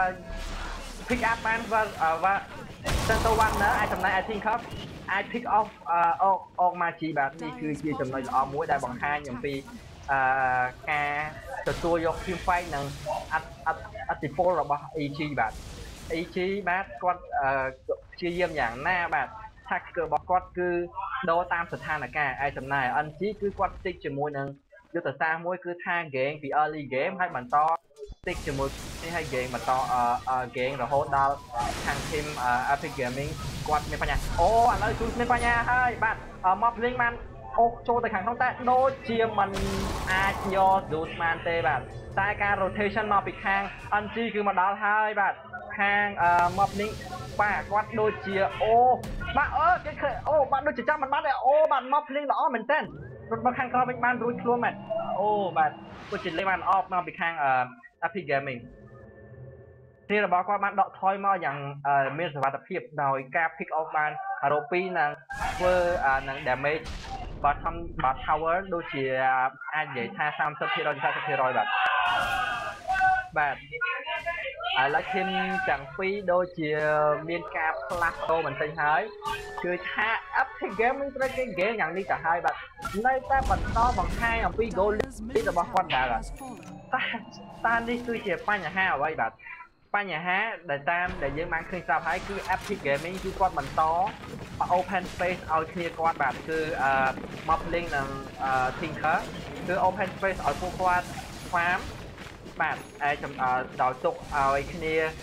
pick up បានvà Center Warner អាចចំណែកឲ្យ Team Cup អាច pick off អុក Magi បាទនេះគឺជាចំណុចល្អមួយដែលបង្ហាញអំពីការទទួលយក team fight និងអតិពលរបស់ EG បាទ EG បាទគាត់ព្យាយាមយ៉ាងណាបាទ tactic របស់គាត់គឺដូរតាមស្ថានភាពឯចំណែក NG គឺគាត់ stick ជាមួយនឹងយុទ្ធសាស្ត្រមួយគឺថា game ពី early game ហើយបន្ត stick ជាមួយនេះហើយ game បន្ត game រហូតដល់ខាង team Epic Gaming គាត់មានបញ្ហាអូឥឡូវគឺមានបញ្ហាហើយបាទ Moblin បានអូចូលទៅខាងក្នុងតែដូចជាមិនអាចយក Zeus បានទេបាទតែការ rotation មកពីខាង NG គឺមកដល់ហើយបាទខាង Moblin បាទគាត់ដូចជាអូបាទគេឃើញអូបាទដូចជាចាំមិនបានទេអូបាទ Moblin ល្អមែនតើរត់មកខាងក្រោយវិញបានរួចខ្លួនមែនអូបាទដូចជាលេងបានអបមកពីខាងEpic Gaming នេះរបស់គាត់បានដកថយមកយ៉ាងមានសុវត្ថិភាពដោយការ pick off បានរូពីនិងធ្វើនឹង damage bottom tower ដូចជាអាចនិយាយថា 30% 40% បាទឥឡូវឃើញទាំងពីរដូចជាមានការផ្លាស់ប្ដូរបន្តិចហើយគឺថា Epic Gaming ត្រូវគេ game យ៉ាងនេះទៅហើយបាទនៅតែបន្តបង្ហាញអំពី goal របស់គាត់ដែរតែនេះគឺជាបញ្ហាអ្វីបាទបញ្ហាដែលតាមដែលយើងបានឃើញស្រាប់ហើយគឺ Epic Gaming គឺគាត់បន្ត open space ឲ្យគ្នាគាត់បាទគឺ Moblin និង Tinker គឺ open space ឲ្យពួកគាត់ farm បាទដោយទុកឲ្យគ្នា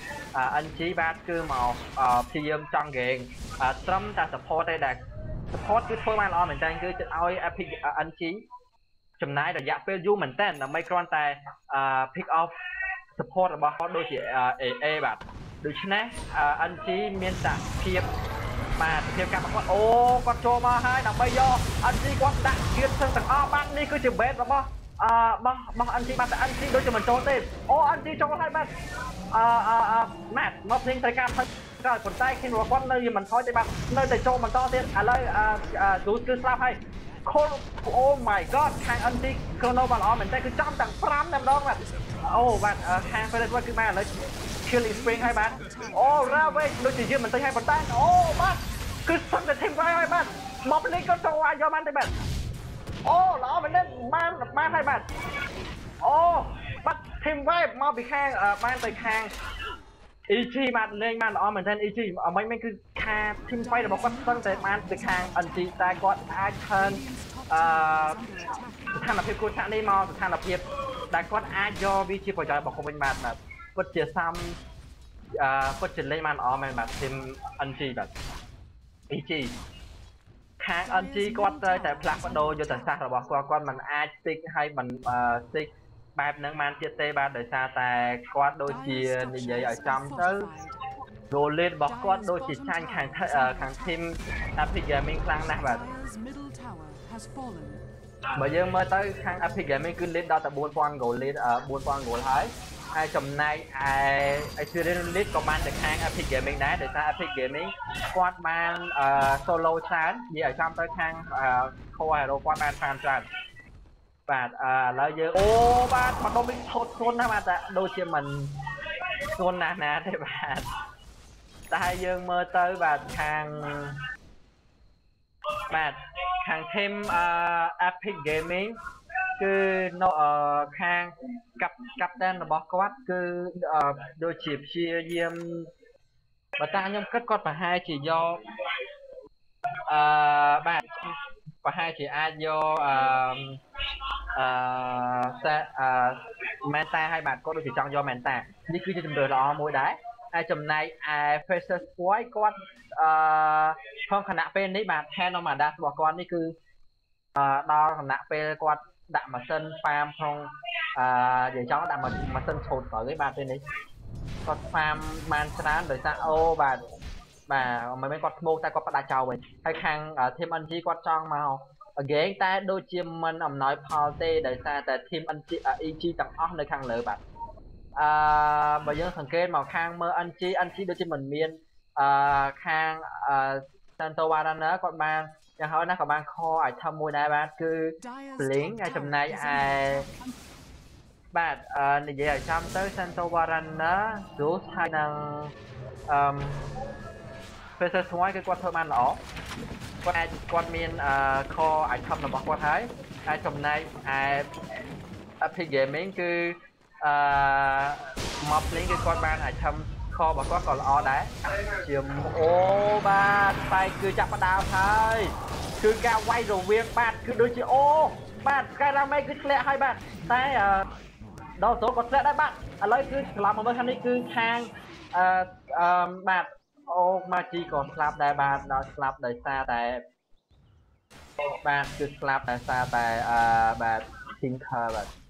NG បាទគឺមកព្យាយាមចង់ game ត្រឹមតែ support ទេដែល support គឺធ្វើបានល្អមែនតើគឺឲ្យ Epic NG ចំណាយរយៈពេលយូរមែនតើដើម្បីគ្រាន់តែ pick off support របស់គាត់ដូចជា AA បាទដូច្នេះ NG មានសភាពបាទភាពកាប់គាត់អូគាត់ចូលមកហើយដើម្បីយកអិនជីគាត់ដាក់គៀនសឹងទាំងអស់បាទនេះគឺជាបេតរបស់បោះអិនជីបាទតែអិនជីដូចជាមិនចូលទេអូអិនជីចូលហើយបាទម៉ាត់មកភ្លេងត្រូវការផឹកក្រោយប៉ុន្តែឃើញរបស់គាត់នៅមិនថយទេបាទនៅតែចូលបន្តទៀតឥឡូវឌូគឺស្លាប់ហើយខូលអូ my god ខាងអិនជីគ្រូណូបានល្អមែនតែគឺចំទាំង5តែម្ដងបាទអូបាទខាង Felix គឺបានឥឡូវ Killing Spring ហើយបាទអូ Ravage ដូចជាយើងមិនទៅហើយប៉ុន្តែអូបាទគឺសឹងតែ team ហើយបាទមកភ្លេងក៏ចូលយកបានទេបាទអូល្អមែនទេបានហើយបាទអូបាទ team vibe មកពីខាងបានទៅខាង EG បាទលេងបានល្អមែនទែន EG អ្វីមិនគឺខា team fight របស់គាត់សឹងតែបានទៅខាង NG តែគាត់អាច turn ស្ថានភាពគួរឆាកនេះមកស្ថានភាពដែលគាត់អាចយកវាជាប្រយោជន៍របស់គាត់វិញបាទគាត់ជាសំគាត់ជាលេងបានល្អមែនបាទ team NG បាទ EG ខាង NG គាត់ត្រូវតែផ្លាស់ប្ដូរយុទ្ធសាស្ត្ររបស់គាត់មិនអាច stick ឲ្យមិន stick បែបហ្នឹងបានទៀតទេបាទដោយសារតែគាត់ដូចជានិយាយឲ្យចំទៅ goal lead របស់គាត់ដូចជាចាញ់ខាង team Epic Gaming ខ្លាំងណាស់បាទបើយើងមើលទៅខាង Epic Gaming គឺ lead ដល់តែ 4000 goal lead 4000 goal ហើយចំណែកឯ Experience lead ក៏បានទៅខាង Epic Gaming ដែរដោយសារ Epic Gaming គាត់បាន solo ច្រើននិយាយឲ្យចំទៅខាង Core Hero គាត់បានច្រើនបាទឥឡូវយើងអូបាទមកដុំនេះថតខ្លួនណាបាទដូចជាមិនខ្លួនណាទេបាទតែយើងមើលទៅបាទខាង team Epic Gaming គឺនៅខាងកាប់តែនរបស់គាត់គឺដូចជាព្យាយាមបើតាខ្ញុំគិតគាត់ប្រហែលជាយកបាទប្រហែលជាអាចយកមែនតាឲ្យបាទគាត់ដូចជាចង់យកមែនតានេះគឺជាជម្រើសល្អមួយដែរហើយចំណែកឯ Facer Squad គាត់ក្នុងខណៈពេលនេះបាទ Hand of Madas របស់គាត់នេះគឺដល់ខណៈពេលគាត់ដាក់ម៉ាស៊ីន farm ក្នុងនិយាយចង់ដាក់ម៉ាស៊ីនឆូតត្រូវទេបាទពេលនេះគាត់ farm បានច្រើនដោយសារអូបាទមិនមែនគាត់ស្មោកតែគាត់ផ្ដាច់ចោលវិញហើយខាង team NG គាត់ចង់មក again តែដូចជាមិនអំណោយផលទេដោយសារតែ team EG ទាំងអស់នៅខាងលើបាទបើយើងសង្កេតមកខាងមើល NG ដូចជាមិនមានខាង Santo Warana គាត់បានយ៉ាងហោចណាស់ក៏បានខ item មួយដែរបាទគឺ Blink ហើយចំណែកឯបាទនិយាយឲ្យចំទៅ Santo Warana ទូសហើយនឹងFacer Squad គឺគាត់ធ្វើបានល្អគាត់មានcore item របស់គាត់ហើយចំណែកឯ Epic Gaming គឺមកភ្លេងគឺគាត់បាន item core របស់គាត់ក៏ល្អដែរជាអូបាទតែគឺចាប់ផ្ដើមហើយគឺការវាយរវាងបាទគឺដូចជាអូបាទការ៉ាមេគឺធ្លាក់ហើយបាទតែដល់សូលក៏ធ្លាក់ដែរបាទឥឡូវគឺឆ្លាប់មកមើលខាងនេះគឺខាងបាទអូម៉ាជីក៏ស្លាប់ដែរបាទដល់ស្លាប់ដោយសារតែបាទគឺស្លាប់ដោយសារតែបាទ Tinker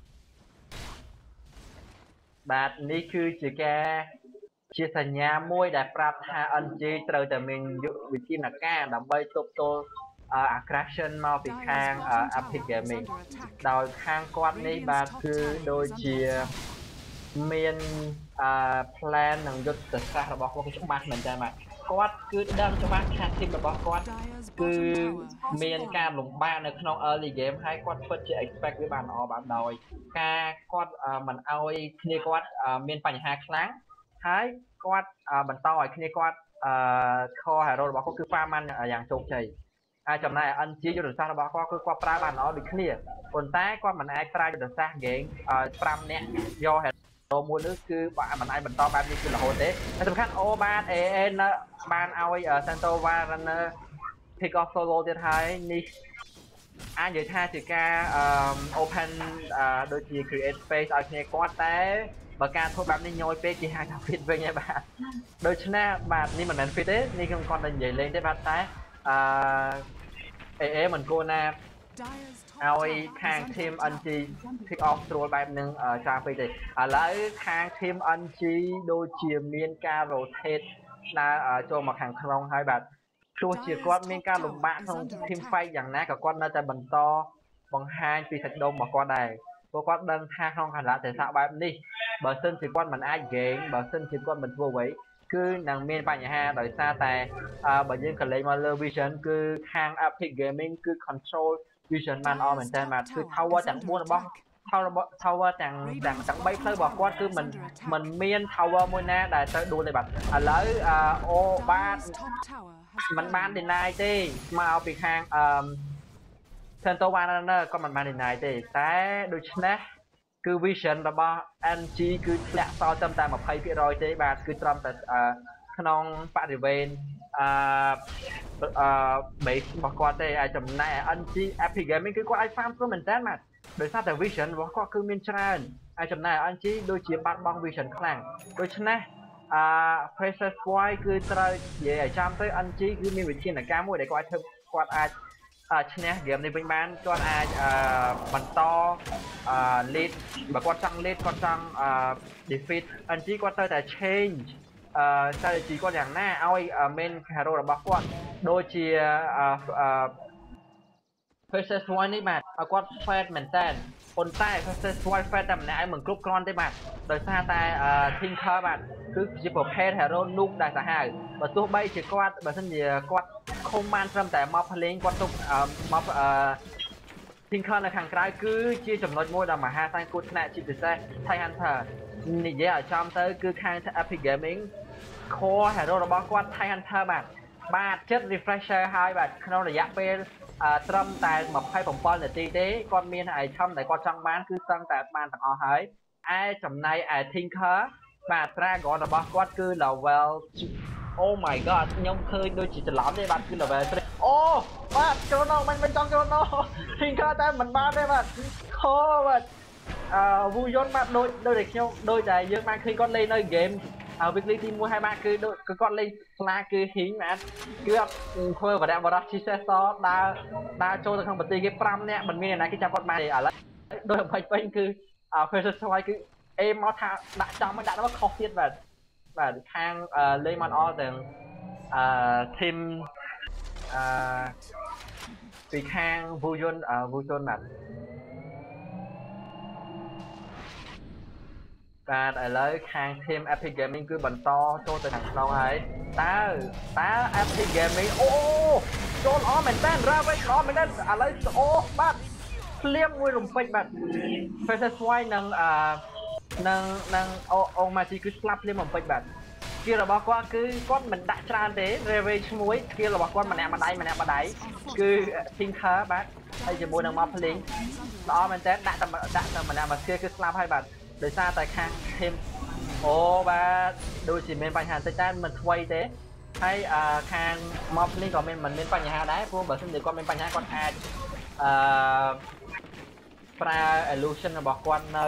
បាទនេះគឺជាការជាសញ្ញាមួយដែលប្រាប់ថា NG ត្រូវតែមានវិធានការដើម្បីទប់ទល់aggression មកពីខាង Epic Gaming ដោយខាងគាត់នេះបាទគឺដូចជាមានplan និងយុទ្ធសាស្ត្ររបស់គាត់ច្បាស់មែនតើបាទគាត់គឺដឹងច្បាស់ថា team របស់គាត់គឺមានការលំបាកនៅក្នុង early game ហើយគាត់ពិតជា expect វាបានល្អបាទដោយការគាត់មិនអោយគ្នាគាត់មានបញ្ហាខ្លាំងហើយគាត់បន្តឲ្យគ្នាគាត់core hero របស់គាត់គឺ farm បានយ៉ាងជោគជ័យហើយចំណែក NG យុទ្ធសាស្ត្ររបស់គាត់គឺគាត់ប្រើបានល្អដូចគ្នាប៉ុន្តែគាត់មិនអាចប្រើយុទ្ធសាស្ត្រ game 5នាក់យកមួយនេះគឺមិនអាចបន្តបែបនេះគឺរហូតទេតែសំខាន់អូបាទAA នៅបានឲ្យ Santo Warana pick off solo ទៀតហើយនេះអាចនិយាយថាជាការ open ដូចជា create space ឲ្យគ្នាគាត់តែបើការធ្វើបែបនេះញយពេកគេហៅថា fit វិញហើយបាទដូច្នេះបាទនេះមិនមែន fit ទេនេះខ្ញុំគាត់តែនិយាយលេងទេបាទតែAA មិនគួរណាឲ្យខាង team NG pick off ស្រួលបែបហ្នឹងច្រើនពេកទេឥឡូវខាង team NG ដូចជាមានការ rotate ដើរចូលមកខាងក្នុងហើយបាទទោះជាគាត់មានការលំបាកក្នុង team fight យ៉ាងណាក៏គាត់នៅតែបន្តបង្ហាញពីសាច់ដុំរបស់គាត់ដែរព្រោះគាត់ដឹងថាក្នុងកលៈទេសៈបែបនេះបើសិនជាគាត់មិនអាច gain បើសិនជាគាត់មិនធ្វើអ្វីគឺនឹងមានបញ្ហាដោយសារតែបើយើងក៏លេងមកលើ vision គឺខាង Epic Gaming គឺ control vision បានអស់មែនតើបាទគឺ tower ទាំង4របស់ tower ទាំង3ផ្លូវរបស់គាត់គឺមិនមាន tower មួយណាដែលទៅដួលទេបាទឥឡូវអូបាទมันបាន deny ទេមកពីខាងCenter Warner ក៏មិនបាន deny ទេតែដូច្នេះគឺ vision របស់ NG គឺធ្លាក់សល់ត្រឹមតែ 20% ទេបាទគឺត្រឹមតែក្នុងបរិវេណbase របស់គាត់ទេអាចចំណែក NG Epic Gaming គឺគាត់អាច farm ព្រមមែនតើបាទដោយសារតែ vision របស់គាត់គឺមានច្រើនអាចចំណែក NG ដូចជាបាត់បង់ vision ខ្លាំងដូច្នេះPrincess White គឺត្រូវនិយាយឲ្យចាំទៅ NG គឺមានវិធានការមួយដែលគាត់ធ្វើគាត់អាចឈ្នះ game នេះវិញបានគាត់អាចបន្ត lead បើគាត់ចង់ lead គាត់ចង់ defeat NG គាត់ត្រូវតែ change strategy គាត់យ៉ាងណាឲ្យ main hero របស់គាត់ដូចជា Princess White នេះបាទគាត់ fast មែនតើប៉ុន្តែ Princess White fast តែម្នាក់ឯងមិនគ្រប់គ្រាន់ទេបាទដោយសារតែ Tinker បាទគឺជាប្រភេទ hero noob ដែលសាហាវបើទោះបីជាគាត់បើសិនជាគាត់ខំបានត្រឹមតែមកភ្លេងគាត់ទុកមក Tinker នៅខាងក្រៅគឺជាចំណុចមួយដ៏មហាសាលគួរថ្នាក់ជាពិសេស Thai Hunter និយាយឲ្យចំទៅគឺខាង Epic Gaming core hero របស់គាត់ Thai Hunter បាទចិត្ត refresher ហើយបាទក្នុងរយៈពេលត្រឹមតែ27នាទីទេគាត់មាន item ដែលគាត់ចង់បានគឺស្ទើរតែបានទាំងអស់ហើយឯចំណែកឯ Tinker បាទ Dragon របស់គាត់គឺ level Oh my god ខ្ញុំឃើញដូចជាច្រឡំទេបាទគឺ level 3អូបាទចូលនោះមិនចង់ចូលនោះ Tinker តែមិនបានទេបាទខោបាទវូយនបាទដូចតែខ្ញុំដូចតែយើងបានឃើញគាត់លេងនៅ game weekly ទី1ហើយបាទគឺគាត់លេងស្លាគឺហ៊ីងបាទគឺអត់ធ្វើបរិបរោះជីសេសដើរចូលទៅក្នុងប្រទេសគេ5នាក់មិនមានអ្នកណាគេចាប់គាត់បានទេឥឡូវដូចអំពេញពេញគឺ Princess White គឺអេមកថាដាក់ចំមកដាក់ទៅខុសទៀតបាទខាងលេងមិនអស់ទាំង team ពីខាងវូយនបាទបាទឥឡូវខាង team Epic Gaming គឺបន្តចូលទៅខាងក្នុងហើយតើ Epic Gaming អូចូលល្អមែនតើ Ravage ល្អមែនតើឥឡូវអូបាទភ្លាមមួយរំពេចបាទ Princess White នឹងអូម៉ាជីគឺស្លាប់ភ្លាមរំពេចបាទ skill របស់គាត់គឺគាត់មិនដាក់ច្រើនទេ Ravage មួយ skill របស់គាត់ម្នាក់ម្ដាយគឺ Tinker បាទហើយជាមួយនឹងមកភ្លេងល្អមែនតើដាក់តែម្នាក់មួយ skill គឺស្លាប់ហើយបាទដោយសារតែខាង team អូបាទដូចជាមានបញ្ហាបន្តិចតែមិនថ្មីទេហើយខាងមកភ្លេងក៏មិនមានបញ្ហាដែរព្រោះបើសិនជាគាត់មានបញ្ហាគាត់អាចប្រើ illusion របស់គាត់នៅ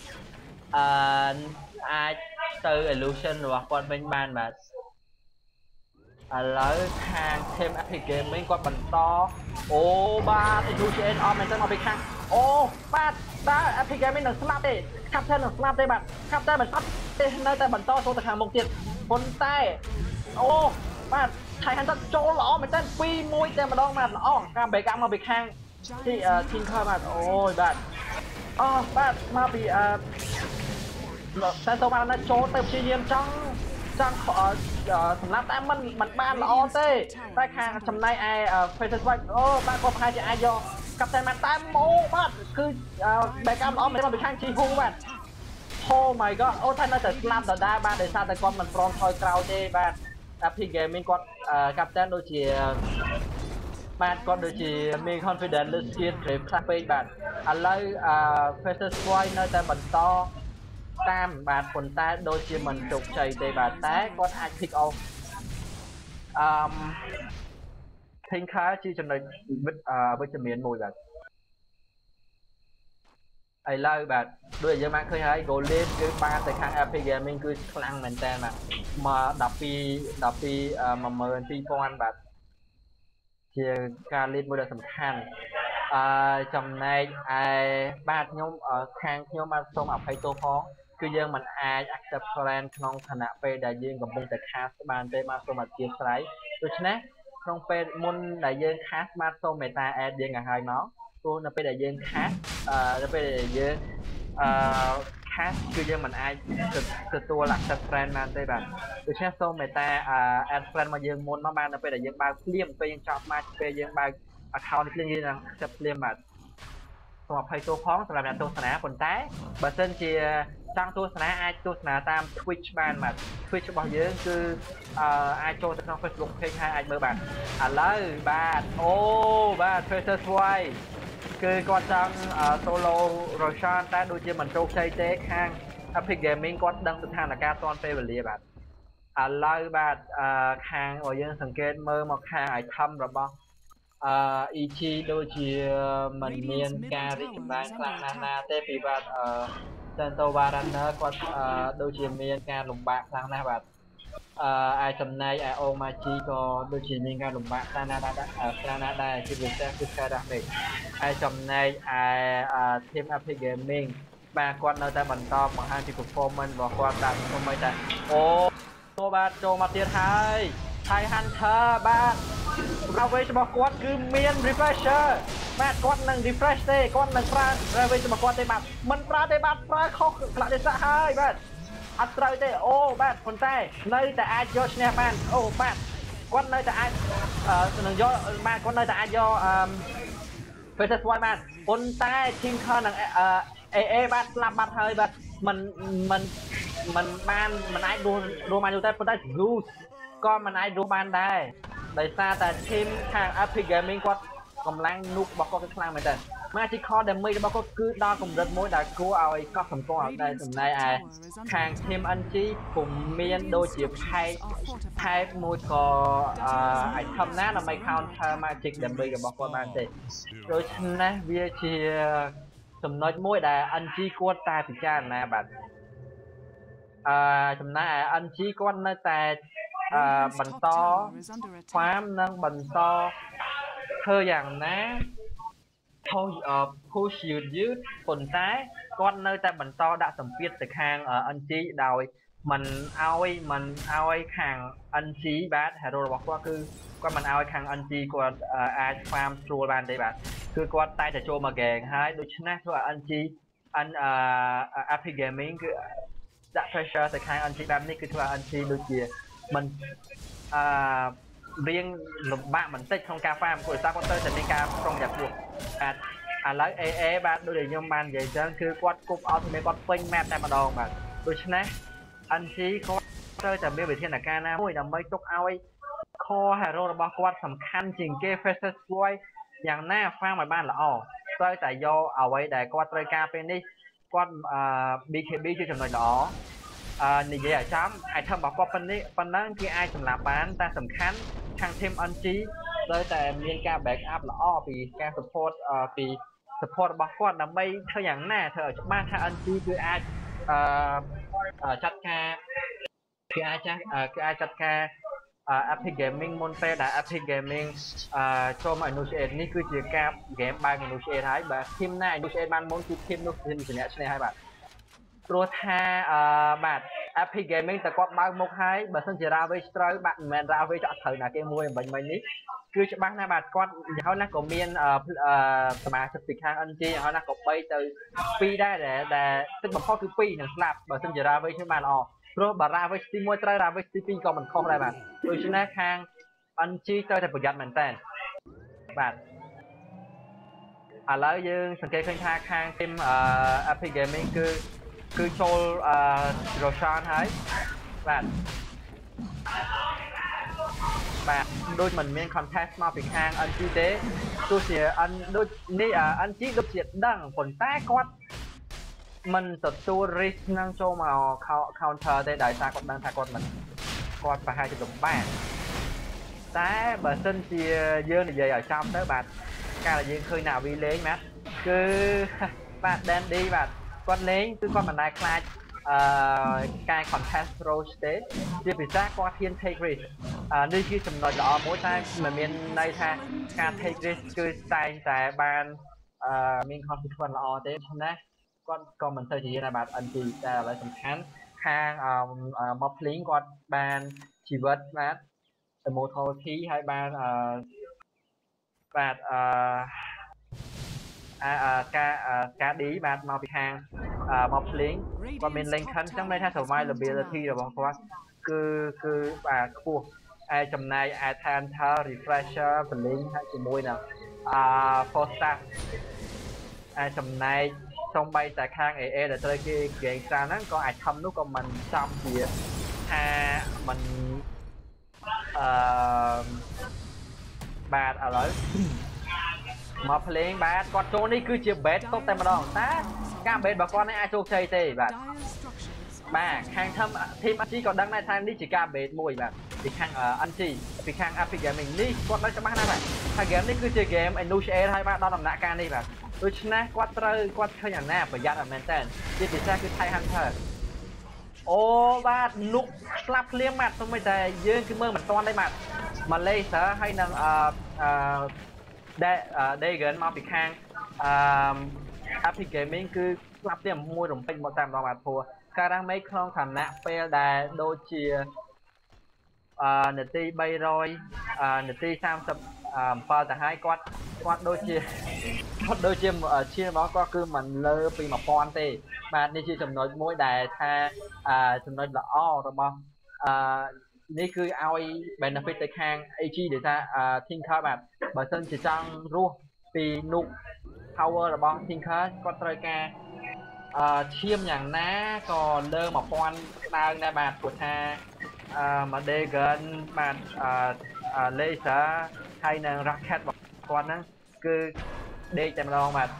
អាចទៅ illusion របស់គាត់វិញបានបាទឥឡូវខាង team Epic Gaming គាត់បន្តអូបាទ illusion អត់មែនទេមកពីខាងអូបាទតើ Epic Gaming នឹងស្លាប់ទេ Captain នឹងស្លាប់ទេបាទ Captain មិនស្លាប់ទេនៅតែបន្តចូលទៅខាងមុខទៀតប៉ុន្តែអូបាទ Thai Hunter ចូលល្អមែនតើ2-1តែម្ដងបាទល្អការ backup មកពីខាង Tinker បាទអូយបាទអូបាទមកពីតែទៅបានចូលទៅព្យាយាមចង់សម្រាប់តែมันបានល្អទេតែខាងចំណែកឯ Princess White អូបាទគាត់ប្រហែលជាអាចយកកាប់តែបានតែអូបាទគឺ backup ល្អមែនមកពីខាង Jihu បាទ Oh my god អូតែនៅតែស្លាប់ដដែលបាទដោយសារតែគាត់មិនព្រមថយក្រោយទេបាទ Epic Gaming គាត់ Captain ដូចជាបាទគាត់ដូចជាមាន confidence លើ skill grave ខ្លះពេកបាទឥឡូវPrincess White នៅតែបន្តតាមបាទប៉ុន្តែដូចជាមិនជោគជ័យទេបាទតែគាត់អាច pick off Tinker ជាចំណុចវិជ្ជមានមួយបាទឥឡូវបាទដូចយើងបានឃើញហើយ Golden គឺបានទៅខាង Epic Gaming គឺខ្លាំងមែនតើបាទមក12000បាទជាការ lead មួយដ៏សំខាន់ចំណែកឯបាទខ្ញុំខាងខ្ញុំបាទសូមអភ័យទោសផងគឺយើងមិនអាច accept plan ក្នុងឋានៈពេលដែលយើងកំពុងតែ cast បានទេបាទសូមអធិស្ឋានដូច្នេះក្នុងពេលមុនដែលយើងខាសបាត់សូមមេត្តាអេដយើងឲ្យហើយមកព្រោះនៅពេលដែលយើងខាសនៅពេលដែលយើងខាសគឺយើងមិនអាចទទួល accept friend បានទេបាទដូច្នេះសូមមេត្តាadd friend មកយើងមុនមកបាននៅពេលដែលយើងបើកភ្លាមពេលយើងចប់ match ពេលយើងបើក account ភ្លាមយើងនឹង accept ភ្លាមបាទសូមអភ័យទោសផងសម្រាប់អ្នកទស្សនាប៉ុន្តែបើសិនជាចង់ទស្សនាអាចទស្សនាតាម Twitch បានបាទ Twitch របស់យើងគឺអាចចូលទៅក្នុង Facebook page ហើយអាចមើលបាទឥឡូវបាទអូបាទ Tracer Sway គឺគាត់ចង់ solo Roshan តែដូចជាមិនជោគជ័យទេខាង Epic Gaming គាត់ដឹងស្ថានភាពទាន់ពេលវេលាបាទឥឡូវបាទខាងយើងសង្កេតមើលមកខាង item របស់EG ដូចជាមិនមានការរីកចម្រើនខ្លាំងណាស់ណាទេពីបាទSanto Warner គាត់ដូចជាមានការលំបាកខ្លាំងណាស់បាទឯចំណែកឯ Omachi ក៏ដូចជាមានការលំបាកខ្លាំងណាស់ដែរជាពិសេសគឺ Skydash ឯចំណែកឯ Team Epic Gaming បាទគាត់នៅតែបន្តបង្ហាញពី performance របស់គាត់តាមខ្ញុំមិនតែអូបាទចូលមកទៀតហើយ Thai Hunter បាទRavage របស់គាត់គឺមាន refresher បាទគាត់នឹង refresh ទេគាត់នឹងប្រើ Ravage របស់គាត់ទេបាទមិនប្រើទេបាទប្រើខុសខ្លះទេសៈហើយបាទអត់ត្រូវទេអូបាទប៉ុន្តែនៅតែអាចយកឈ្នះបានអូបាទគាត់នៅតែអាចនឹងយកបាទគាត់នៅតែអាចយក Versus One បានប៉ុន្តែ Team Con នឹង AA បាទស្លាប់បាត់ហើយបាទមិនបានមិនអាចរស់បានយូរតែប៉ុន្តែ Zeus ក៏មិនអាចរស់បានដែរដោយសារតែ team ខាង Epic Gaming គាត់កម្លាំងនុករបស់គាត់គឺខ្លាំងមែនតើ Magical Damage របស់គាត់គឺដល់កម្រិតមួយដែលគួរឲ្យកត់សម្គាល់ដែរចំណែកឯខាង Team NG ពុំមានដូចជាផែកមួយក៏item ណាដើម្បី counter Magic Damage របស់គាត់បានទេដូច្នេះវាជាចំណុចមួយដែល NG គាត់តែពិចារណាបាទចំណែកឯ NG គាត់នៅតែបន្ត farm និងបន្តធ្វើយ៉ាងណា push យឺតប៉ុន្តែគាត់នៅតែបន្តដាក់សម្ពាធទៅខាង NG ដោយមិនឲ្យខាង NG បាទ hero របស់គាត់គឺគាត់មិនឲ្យខាង NG គាត់អាច farm ស្រួលបានទេបាទគឺគាត់តែតែចូលមក gang ហើយដូច្នេះធ្វើឲ្យ NG Epic Gaming គឺដាក់ pressure ទៅខាង NG បែបនេះគឺធ្វើឲ្យ NG ដូចជាមិនរៀងលំបាកបន្តិចក្នុងការ farm ព្រោះតែគាត់ទៅតែមានការប្រុងប្រយ័ត្នខ្ពស់បាទឥឡូវ AA បាទដូចដែលខ្ញុំបាននិយាយអញ្ចឹងគឺគាត់គប់ ultimate គាត់ពេញ map តែម្ដងបាទដូច្នេះ NG គាត់ត្រូវតែមានវិធានការណាមួយដើម្បីទុកឲ្យ core hero របស់គាត់សំខាន់ជាងគេ Versus Void យ៉ាងណា farm ឲ្យបានល្អត្រូវតែយកអ្វីដែលគាត់ត្រូវការពេលនេះគាត់BKB ជាចំណុចល្អនិយាយឲ្យចំ item របស់គាត់ប៉ុណ្ណឹងគេអាចសម្លាប់បានតែសំខាន់ខាង team NG ត្រូវតែមានការ back up ល្អពីការ support ពី support របស់គាត់ដើម្បីធ្វើយ៉ាងណាធ្វើឲ្យច្បាស់ថា NG គឺអាចចាត់ការគឺអាចចាត់ការ Epic Gaming មុនពេលដែល Epic Gaming ចូលមក initiate នេះគឺជាការ game បើក initiate ហើយបើ team ណា initiate បានមុនគឺ team នោះគឺជាអ្នកឈ្នះហើយបាទព្រោះថាបាទ Epic Gaming តែគាត់បើកមុខហើយបើសិនជា Ravage ត្រូវបាទមិនមែន Ravage អត់ត្រូវណាគេមួយមិញនេះគឺច្បាស់ណាស់បាទគាត់យ៉ាងហោចណាស់ក៏មានសមាជិកពីខាង NG យ៉ាងហោចណាស់ក៏3ទៅ2ដែរដែលទឹកបំផុតគឺ2នឹងស្លាប់បើសិនជា Ravage នេះបានល្អព្រោះបើ Ravage ទី1ត្រូវ Ravage ទី2ក៏មិនខុសដែរបាទដូច្នេះខាង NG ត្រូវតែប្រយ័ត្នមែនតើបាទឥឡូវយើងសង្កេតឃើញថាខាង team Epic Gaming គឺចូល Roshan ហើយបាទដូចមិនមាន contest មកពីខាង NG ទេទោះជាដូចនេះ NG ដូចជាដឹងប៉ុន្តែគាត់មិនទទួល risk នឹងចូលមក counter ទេដោយសារគាត់ដឹងថាគាត់ប្រហែលជាលំបាកតែបើសិនជាយើងនិយាយឲ្យចំទៅបាទកាលដែលយើងឃើញ Navi លេងបាទគឺបាទ Dandy បាទគាត់លេងគឺគាត់មិនដែលខ្លាចការ contest roach ទេជាពិសេសគាត់ហ៊ាន take risk នេះជាចំណុចល្អមួយតែមិនមានន័យថាការ take risk គឺតែងតែបានមាន consequence ល្អទេដូច្នេះគាត់ក៏មិនទៅជាណាបាទ NG តែអ្វីសំខាន់ខាង Mopling គាត់បានជីវិតបាទ immortality ហើយបានបាទការឌីបាទមកពីខាងមកភ្លេងគាត់មាន link ខិនចឹងមានថា survivability របស់គាត់គឺបាទខ្ពស់ហើយចំណែក Atlanta refresher ពលីងហើយជាមួយនឹងforce staff ចំណែកសំបីតែខាង AA ដែលត្រូវគេគេច្រើនហ្នឹងក៏អាចខំនោះក៏មិនចំជាថាមិនបាទឥឡូវមកភ្លេងបាទគាត់ចូលនេះគឺជា bait តតែម្ដងតែការ bait របស់គាត់នេះអាចជោគជ័យទេបាទខាងทีม NG ក៏ដឹងដែរថានេះជាការ bait មួយបាទពីខាង NG ពីខាង Epic Gaming នេះគាត់ដឹងច្បាស់ណាស់បាទថា game នេះគឺជា game initiate ហើយបាទដល់ដំណាក់កាលនេះបាទដូច្នេះគាត់ឃើញអាណាប្រយ័ត្នមែនតើជាពិសេសគឺ Thai Hunter អូបាទនុកស្លាប់ភ្លាមបាទសូម្បីតែយើងគឺមើលមិនទាន់ទេបាទម៉ាឡេសហើយនឹងDagon មកពីខាងEpic Gaming គឺស្លាប់ទាំងមួយរំពេចមកតែម្ដងបាទព្រោះការរ៉ាមេក្នុងឋានៈពេលដែលដូចជានាទី300នាទី37ទៅហើយគាត់ដូចជាឈាមរបស់គាត់គឺមិនលើពី1000ទេបាទនេះជាចំណុចមួយដែលថាចំណុចល្អរបស់នេះគឺឲ្យ benefit ទៅខាង AG ដែលថា Tinker បាទបើសិនជាចង់រស់ពី Nuke power របស់ Tinker គាត់ត្រូវការឈាមយ៉ាងណាក៏លើ1000ក្តៅដែរបាទព្រោះថាDagon បាទlaser ហើយនឹង rocket របស់គាត់ហ្នឹងគឺដេកតែម្ដងបាទ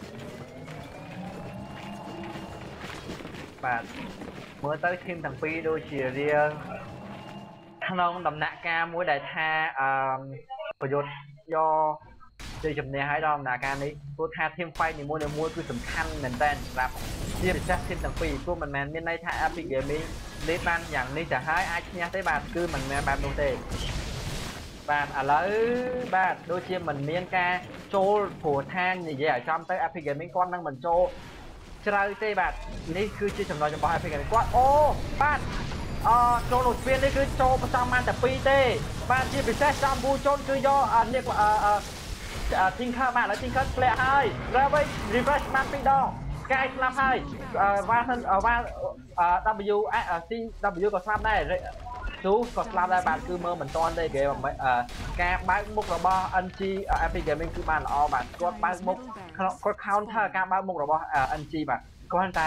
មើលទៅធីមទាំងពីរដូចជារៀងក្នុងដំណាក់កាលមួយដែលថាប្រយុទ្ធយកជ័យជំនះឲ្យដល់ដំណាក់កាលនេះព្រោះថា team fight នីមួយៗគឺសំខាន់មែនតើសម្រាប់ជាពិសេស team ទាំងពីរព្រោះមិនមែនមានន័យថា Epic Gaming លេបបានយ៉ាងនេះទៅហើយអាចឈ្នះទេបាទគឺមិនមែនបែបនោះទេបាទឥឡូវបាទដូចជាមិនមានការចូលព្រោះថានិយាយឲ្យចំទៅ Epic Gaming គាត់នឹងមិនចូលជ្រៅទេបាទនេះគឺជាចំណុចរបស់ Epic Gaming គាត់អូបាទចូលនោះស្ពាននេះគឺចូលប្រសំបានតែ2ទេបាទជាពិសេសចំពូជន់គឺយកនេះTinker បាទឥឡូវ Tinker ធ្លាក់ហើយ refresh បាន2ដង Sky ស្លាប់ហើយCW ក៏ស្លាប់ដែរទូក៏ស្លាប់ដែរបាទគឺមើលមិនតាន់ទេគេការបើកមុខរបស់ NG Epic Gaming គឺបានល្អបាទគាត់បើកមុខគាត់ counter ការបើកមុខរបស់ NG បាទគាត់តែ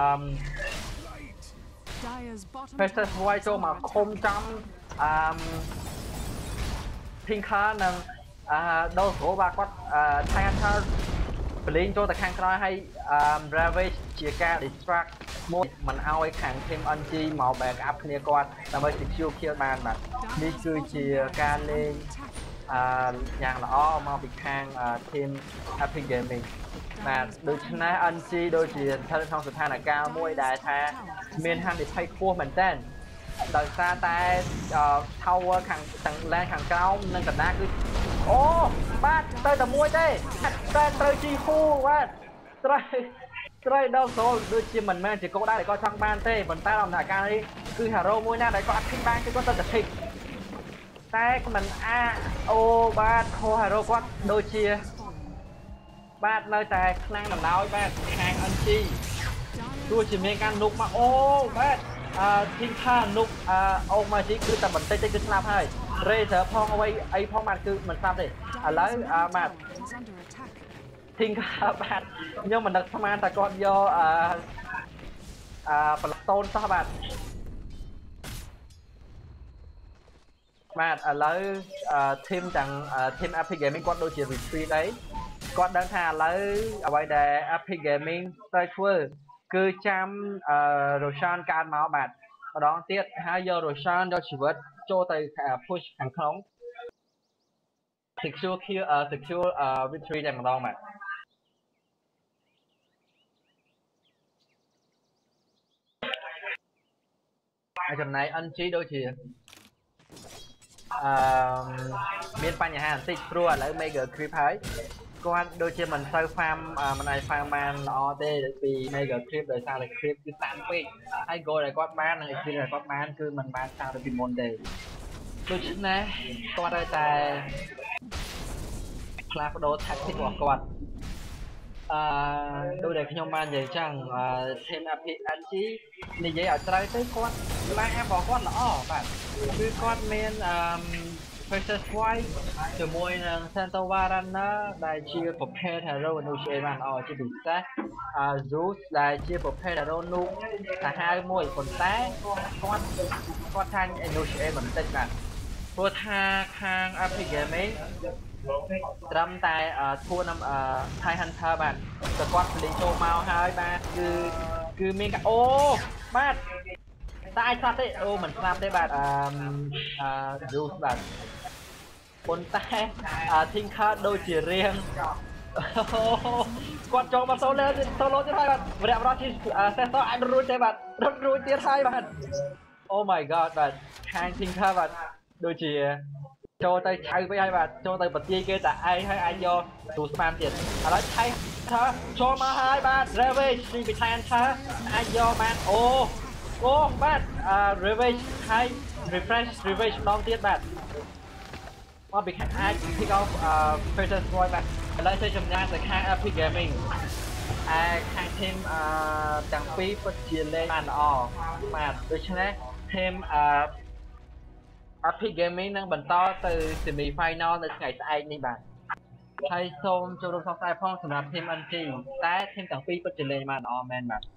Versus Void ចូលមកឃុំចំTinker និងដូរស្រួលបាទគាត់ Thai Hunter បលីងចូលទៅខាងក្រោយហើយ Ravage ជាការ distract មួយមិនឲ្យខាង team NG មក back up គ្នាគាត់ដើម្បី secure kill បានបាទនេះគឺជាការលេងយ៉ាងល្អមកពីខាង team Epic Gaming បាទដូច្នេះ NG ដូចជាស្ថិតក្នុងស្ថានភាពមួយដែលថាមានហានិភ័យខ្ពស់មែនទែនដោយសារតែ tower ខាងទាំង lane ខាងក្រោមនិងកណ្ដាលគឺអូបាទទៅតែមួយទេតែត្រូវជីហ៊ូបាទត្រូវដល់សូលដូចជាមិនមែនជាគោលដៅដែលគាត់ចង់បានទេប៉ុន្តែដំណាក់កាលនេះគឺ hero មួយណាដែលគាត់អត់ឃើញបានគឺគាត់ទៅតែ pick តែមិនអូបាទខោ hero គាត់ដូចជាបាទនៅតែខ្លាំងដំណោយបាទខាង NG ទោះជាមានការនុកមកអូបាទTinker នុកអូមកជីគឺតែបន្តិចទេគឺស្លាប់ហើយ Razor ផងអ្វីអីផងបាទគឺមិនស្លាប់ទេឥឡូវបាទ Tinker បាទខ្ញុំមិនដឹកស្មានតែគាត់យកប្លុកតូនសោះបាទឥឡូវ team ទាំង team Epic Gaming គាត់ដូចជា retreat អីគាត់ដឹងថាឥឡូវអ្វីដែល Epic Gaming ត្រូវធ្វើគឺចាំ Roshan កើតមកបាទម្ដងទៀតហើយយក Roshan យកជីវិតចូលទៅ push ខាងក្នុង secure victory តែម្ដងបាទហើយចំណែក NG ដូចជាមានបញ្ហាបន្តិចព្រោះឥឡូវ Mega Creep ហើយគាត់ដូចជាមិនសូវ farm មិនអាច farm បានល្អទេដូចពី Mega Creep ដោយសារតែ Creep គឺតានពេកហើយ goal ដែលគាត់បាននិង experience ដែលគាត់បានគឺមិនបានតាមពីមុនទេដូច្នេះគាត់ត្រូវតែផ្លាស់ប្ដូរ tactic របស់គាត់ដូចដែលខ្ញុំបាននិយាយចឹងteam APNG និយាយឲ្យត្រូវទៅគាត់ឡានរបស់គាត់ល្អបាទគឺគាត់មានversus White ជាមួយនឹង Santo Varana ដែលជាប្រភេទ Hero Nuclear បានល្អជាពិសេសZeus ដែលជាប្រភេទ Hero Noob សាហាវមួយប៉ុន្តែគាត់ថា Nuclear បន្តិចបាទព្រោះថាខាង Epic Gaming ត្រឹមតែធួនThai Hunter បាទតែគាត់លេងចូលមកហើយបាទគឺមានអូបាទតែអាចស្លាប់ទេអូមិនស្លាប់ទេបាទZeus បាទប៉ុន្តែ Tinker ដូចជារៀងគាត់ចូលមក solo ទៀតហើយបាទវរៈវរៈជា Sensor អាចរួចទេបាទរត់រួចទៀតហើយបាទ Oh my god បាទខាង Tinker បាទដូចជាចូលទៅឆៅវិញហើយបាទចូលទៅបទាយគេតែឯងហើយអាចយកទូស្មានទៀតឥឡូវឆៃថាចូលមកហើយបាទ Ravage ពី Titan ថាអាចយកបានអូបាទRavage ហើយ refresh Ravage ម្ដងទៀតបាទមកពីខាងអាច pick off Peter Boy បាទឥឡូវទៅចំណាយទៅខាង Epic Gaming ខាង team ទាំងពីរពិតជាលេងបានល្អបាទដូច្នេះ team Epic Gaming នឹងបន្តទៅ semi final នៅថ្ងៃស្អែកនេះបាទហើយសូមចូលរួមសរសើរផងសម្រាប់ team NG តែ team ទាំងពីរពិតជាលេងបានល្អមែនបាទ